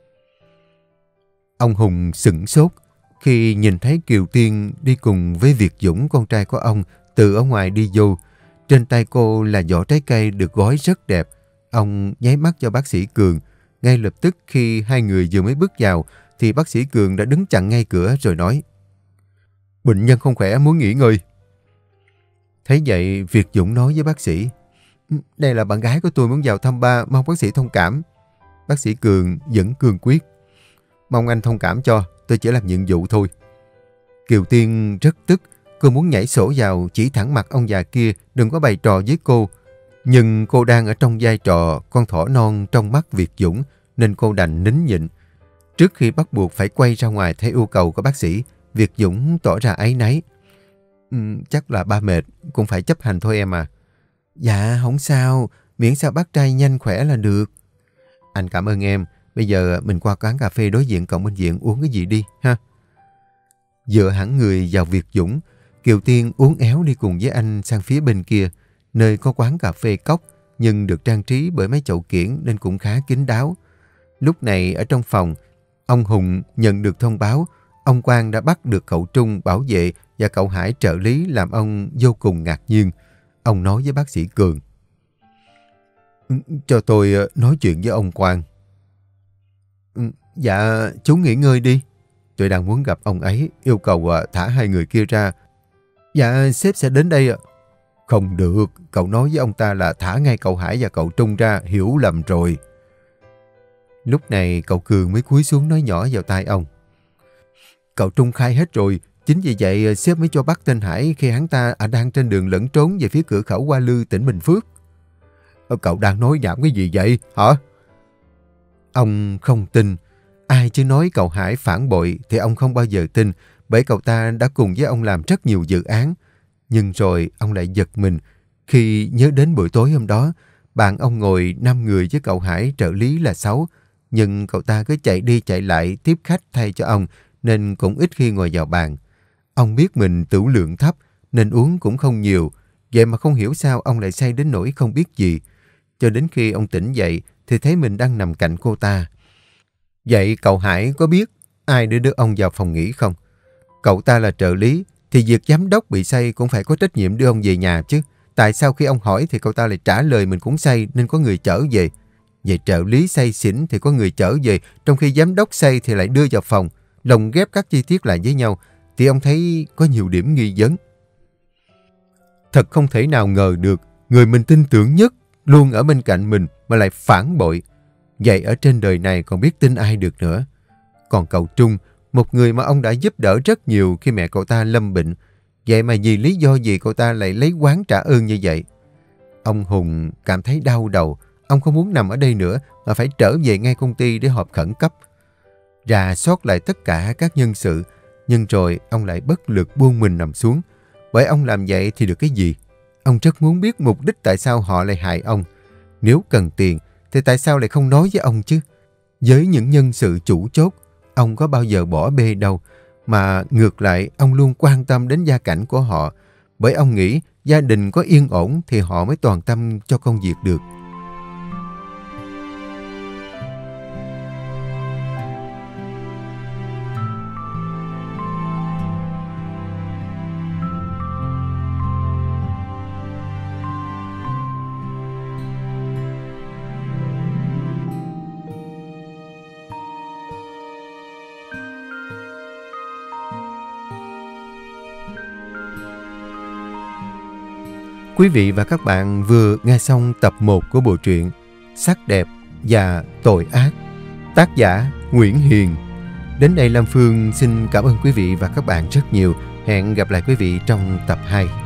Ông Hùng sửng sốt khi nhìn thấy Kiều Tiên đi cùng với Việt Dũng, con trai của ông, từ ở ngoài đi vô. Trên tay cô là vỏ trái cây được gói rất đẹp. Ông nháy mắt cho bác sĩ Cường. Ngay lập tức khi hai người vừa mới bước vào thì bác sĩ Cường đã đứng chặn ngay cửa rồi nói: Bệnh nhân không khỏe, muốn nghỉ ngơi. Thấy vậy, Việt Dũng nói với bác sĩ: Đây là bạn gái của tôi muốn vào thăm ba, mong bác sĩ thông cảm. Bác sĩ Cường vẫn cương quyết: Mong anh thông cảm cho, tôi chỉ làm nhiệm vụ thôi. Kiều Tiên rất tức, cô muốn nhảy sổ vào chỉ thẳng mặt ông già kia đừng có bày trò với cô. Nhưng cô đang ở trong vai trò con thỏ non trong mắt Việt Dũng nên cô đành nín nhịn. Trước khi bắt buộc phải quay ra ngoài theo yêu cầu của bác sĩ, Việt Dũng tỏ ra áy náy. Chắc là ba mệt, cũng phải chấp hành thôi em à. Dạ, không sao, miễn sao bác trai nhanh khỏe là được. Anh cảm ơn em, bây giờ mình qua quán cà phê đối diện cổng bệnh viện uống cái gì đi, ha. Dựa hẳn người vào Việt Dũng, Kiều Tiên uốn éo đi cùng với anh sang phía bên kia, nơi có quán cà phê cốc, nhưng được trang trí bởi mấy chậu kiển nên cũng khá kín đáo. Lúc này ở trong phòng, ông Hùng nhận được thông báo ông Quang đã bắt được cậu Trung bảo vệ và cậu Hải trợ lý, làm ông vô cùng ngạc nhiên. Ông nói với bác sĩ Cường: Cho tôi nói chuyện với ông Quang. Dạ, chú nghỉ ngơi đi. Tôi đang muốn gặp ông ấy, yêu cầu thả hai người kia ra. Dạ, sếp sẽ đến đây ạ. Không được, cậu nói với ông ta là thả ngay cậu Hải và cậu Trung ra, hiểu lầm rồi. Lúc này cậu Cường mới cúi xuống nói nhỏ vào tai ông: Cậu Trung khai hết rồi, chính vì vậy sếp mới cho bắt tên Hải khi hắn ta đang trên đường lẫn trốn về phía cửa khẩu Hoa Lư, tỉnh Bình Phước. Cậu đang nói nhảm cái gì vậy, hả? Ông không tin. Ai chứ nói cậu Hải phản bội thì ông không bao giờ tin, bởi cậu ta đã cùng với ông làm rất nhiều dự án. Nhưng rồi ông lại giật mình khi nhớ đến buổi tối hôm đó, bạn ông ngồi 5 người với cậu Hải, trợ lý là 6, nhưng cậu ta cứ chạy đi chạy lại tiếp khách thay cho ông nên cũng ít khi ngồi vào bàn. Ông biết mình tửu lượng thấp nên uống cũng không nhiều, vậy mà không hiểu sao ông lại say đến nỗi không biết gì. Cho đến khi ông tỉnh dậy thì thấy mình đang nằm cạnh cô ta. Vậy cậu Hải có biết ai đưa ông vào phòng nghỉ không? Cậu ta là trợ lý thì việc giám đốc bị say cũng phải có trách nhiệm đưa ông về nhà chứ. Tại sao khi ông hỏi thì cậu ta lại trả lời mình cũng say nên có người chở về? Vậy trợ lý say xỉn thì có người chở về, trong khi giám đốc say thì lại đưa vào phòng, lồng ghép các chi tiết lại với nhau, thì ông thấy có nhiều điểm nghi vấn. Thật không thể nào ngờ được, người mình tin tưởng nhất luôn ở bên cạnh mình mà lại phản bội. Vậy ở trên đời này còn biết tin ai được nữa. Còn cậu Trung, một người mà ông đã giúp đỡ rất nhiều khi mẹ cậu ta lâm bệnh. Vậy mà vì lý do gì cậu ta lại lấy oán trả ơn như vậy? Ông Hùng cảm thấy đau đầu. Ông không muốn nằm ở đây nữa mà phải trở về ngay công ty để họp khẩn cấp. Rà soát lại tất cả các nhân sự, nhưng rồi ông lại bất lực buông mình nằm xuống. Bởi ông làm vậy thì được cái gì? Ông rất muốn biết mục đích tại sao họ lại hại ông. Nếu cần tiền thì tại sao lại không nói với ông chứ? Với những nhân sự chủ chốt, ông có bao giờ bỏ bê đâu, mà ngược lại ông luôn quan tâm đến gia cảnh của họ. Bởi ông nghĩ gia đình có yên ổn thì họ mới toàn tâm cho công việc được. Quý vị và các bạn vừa nghe xong tập 1 của bộ truyện Sắc đẹp và tội ác, tác giả Nguyễn Hiền. Đến đây Lam Phương xin cảm ơn quý vị và các bạn rất nhiều. Hẹn gặp lại quý vị trong tập 2.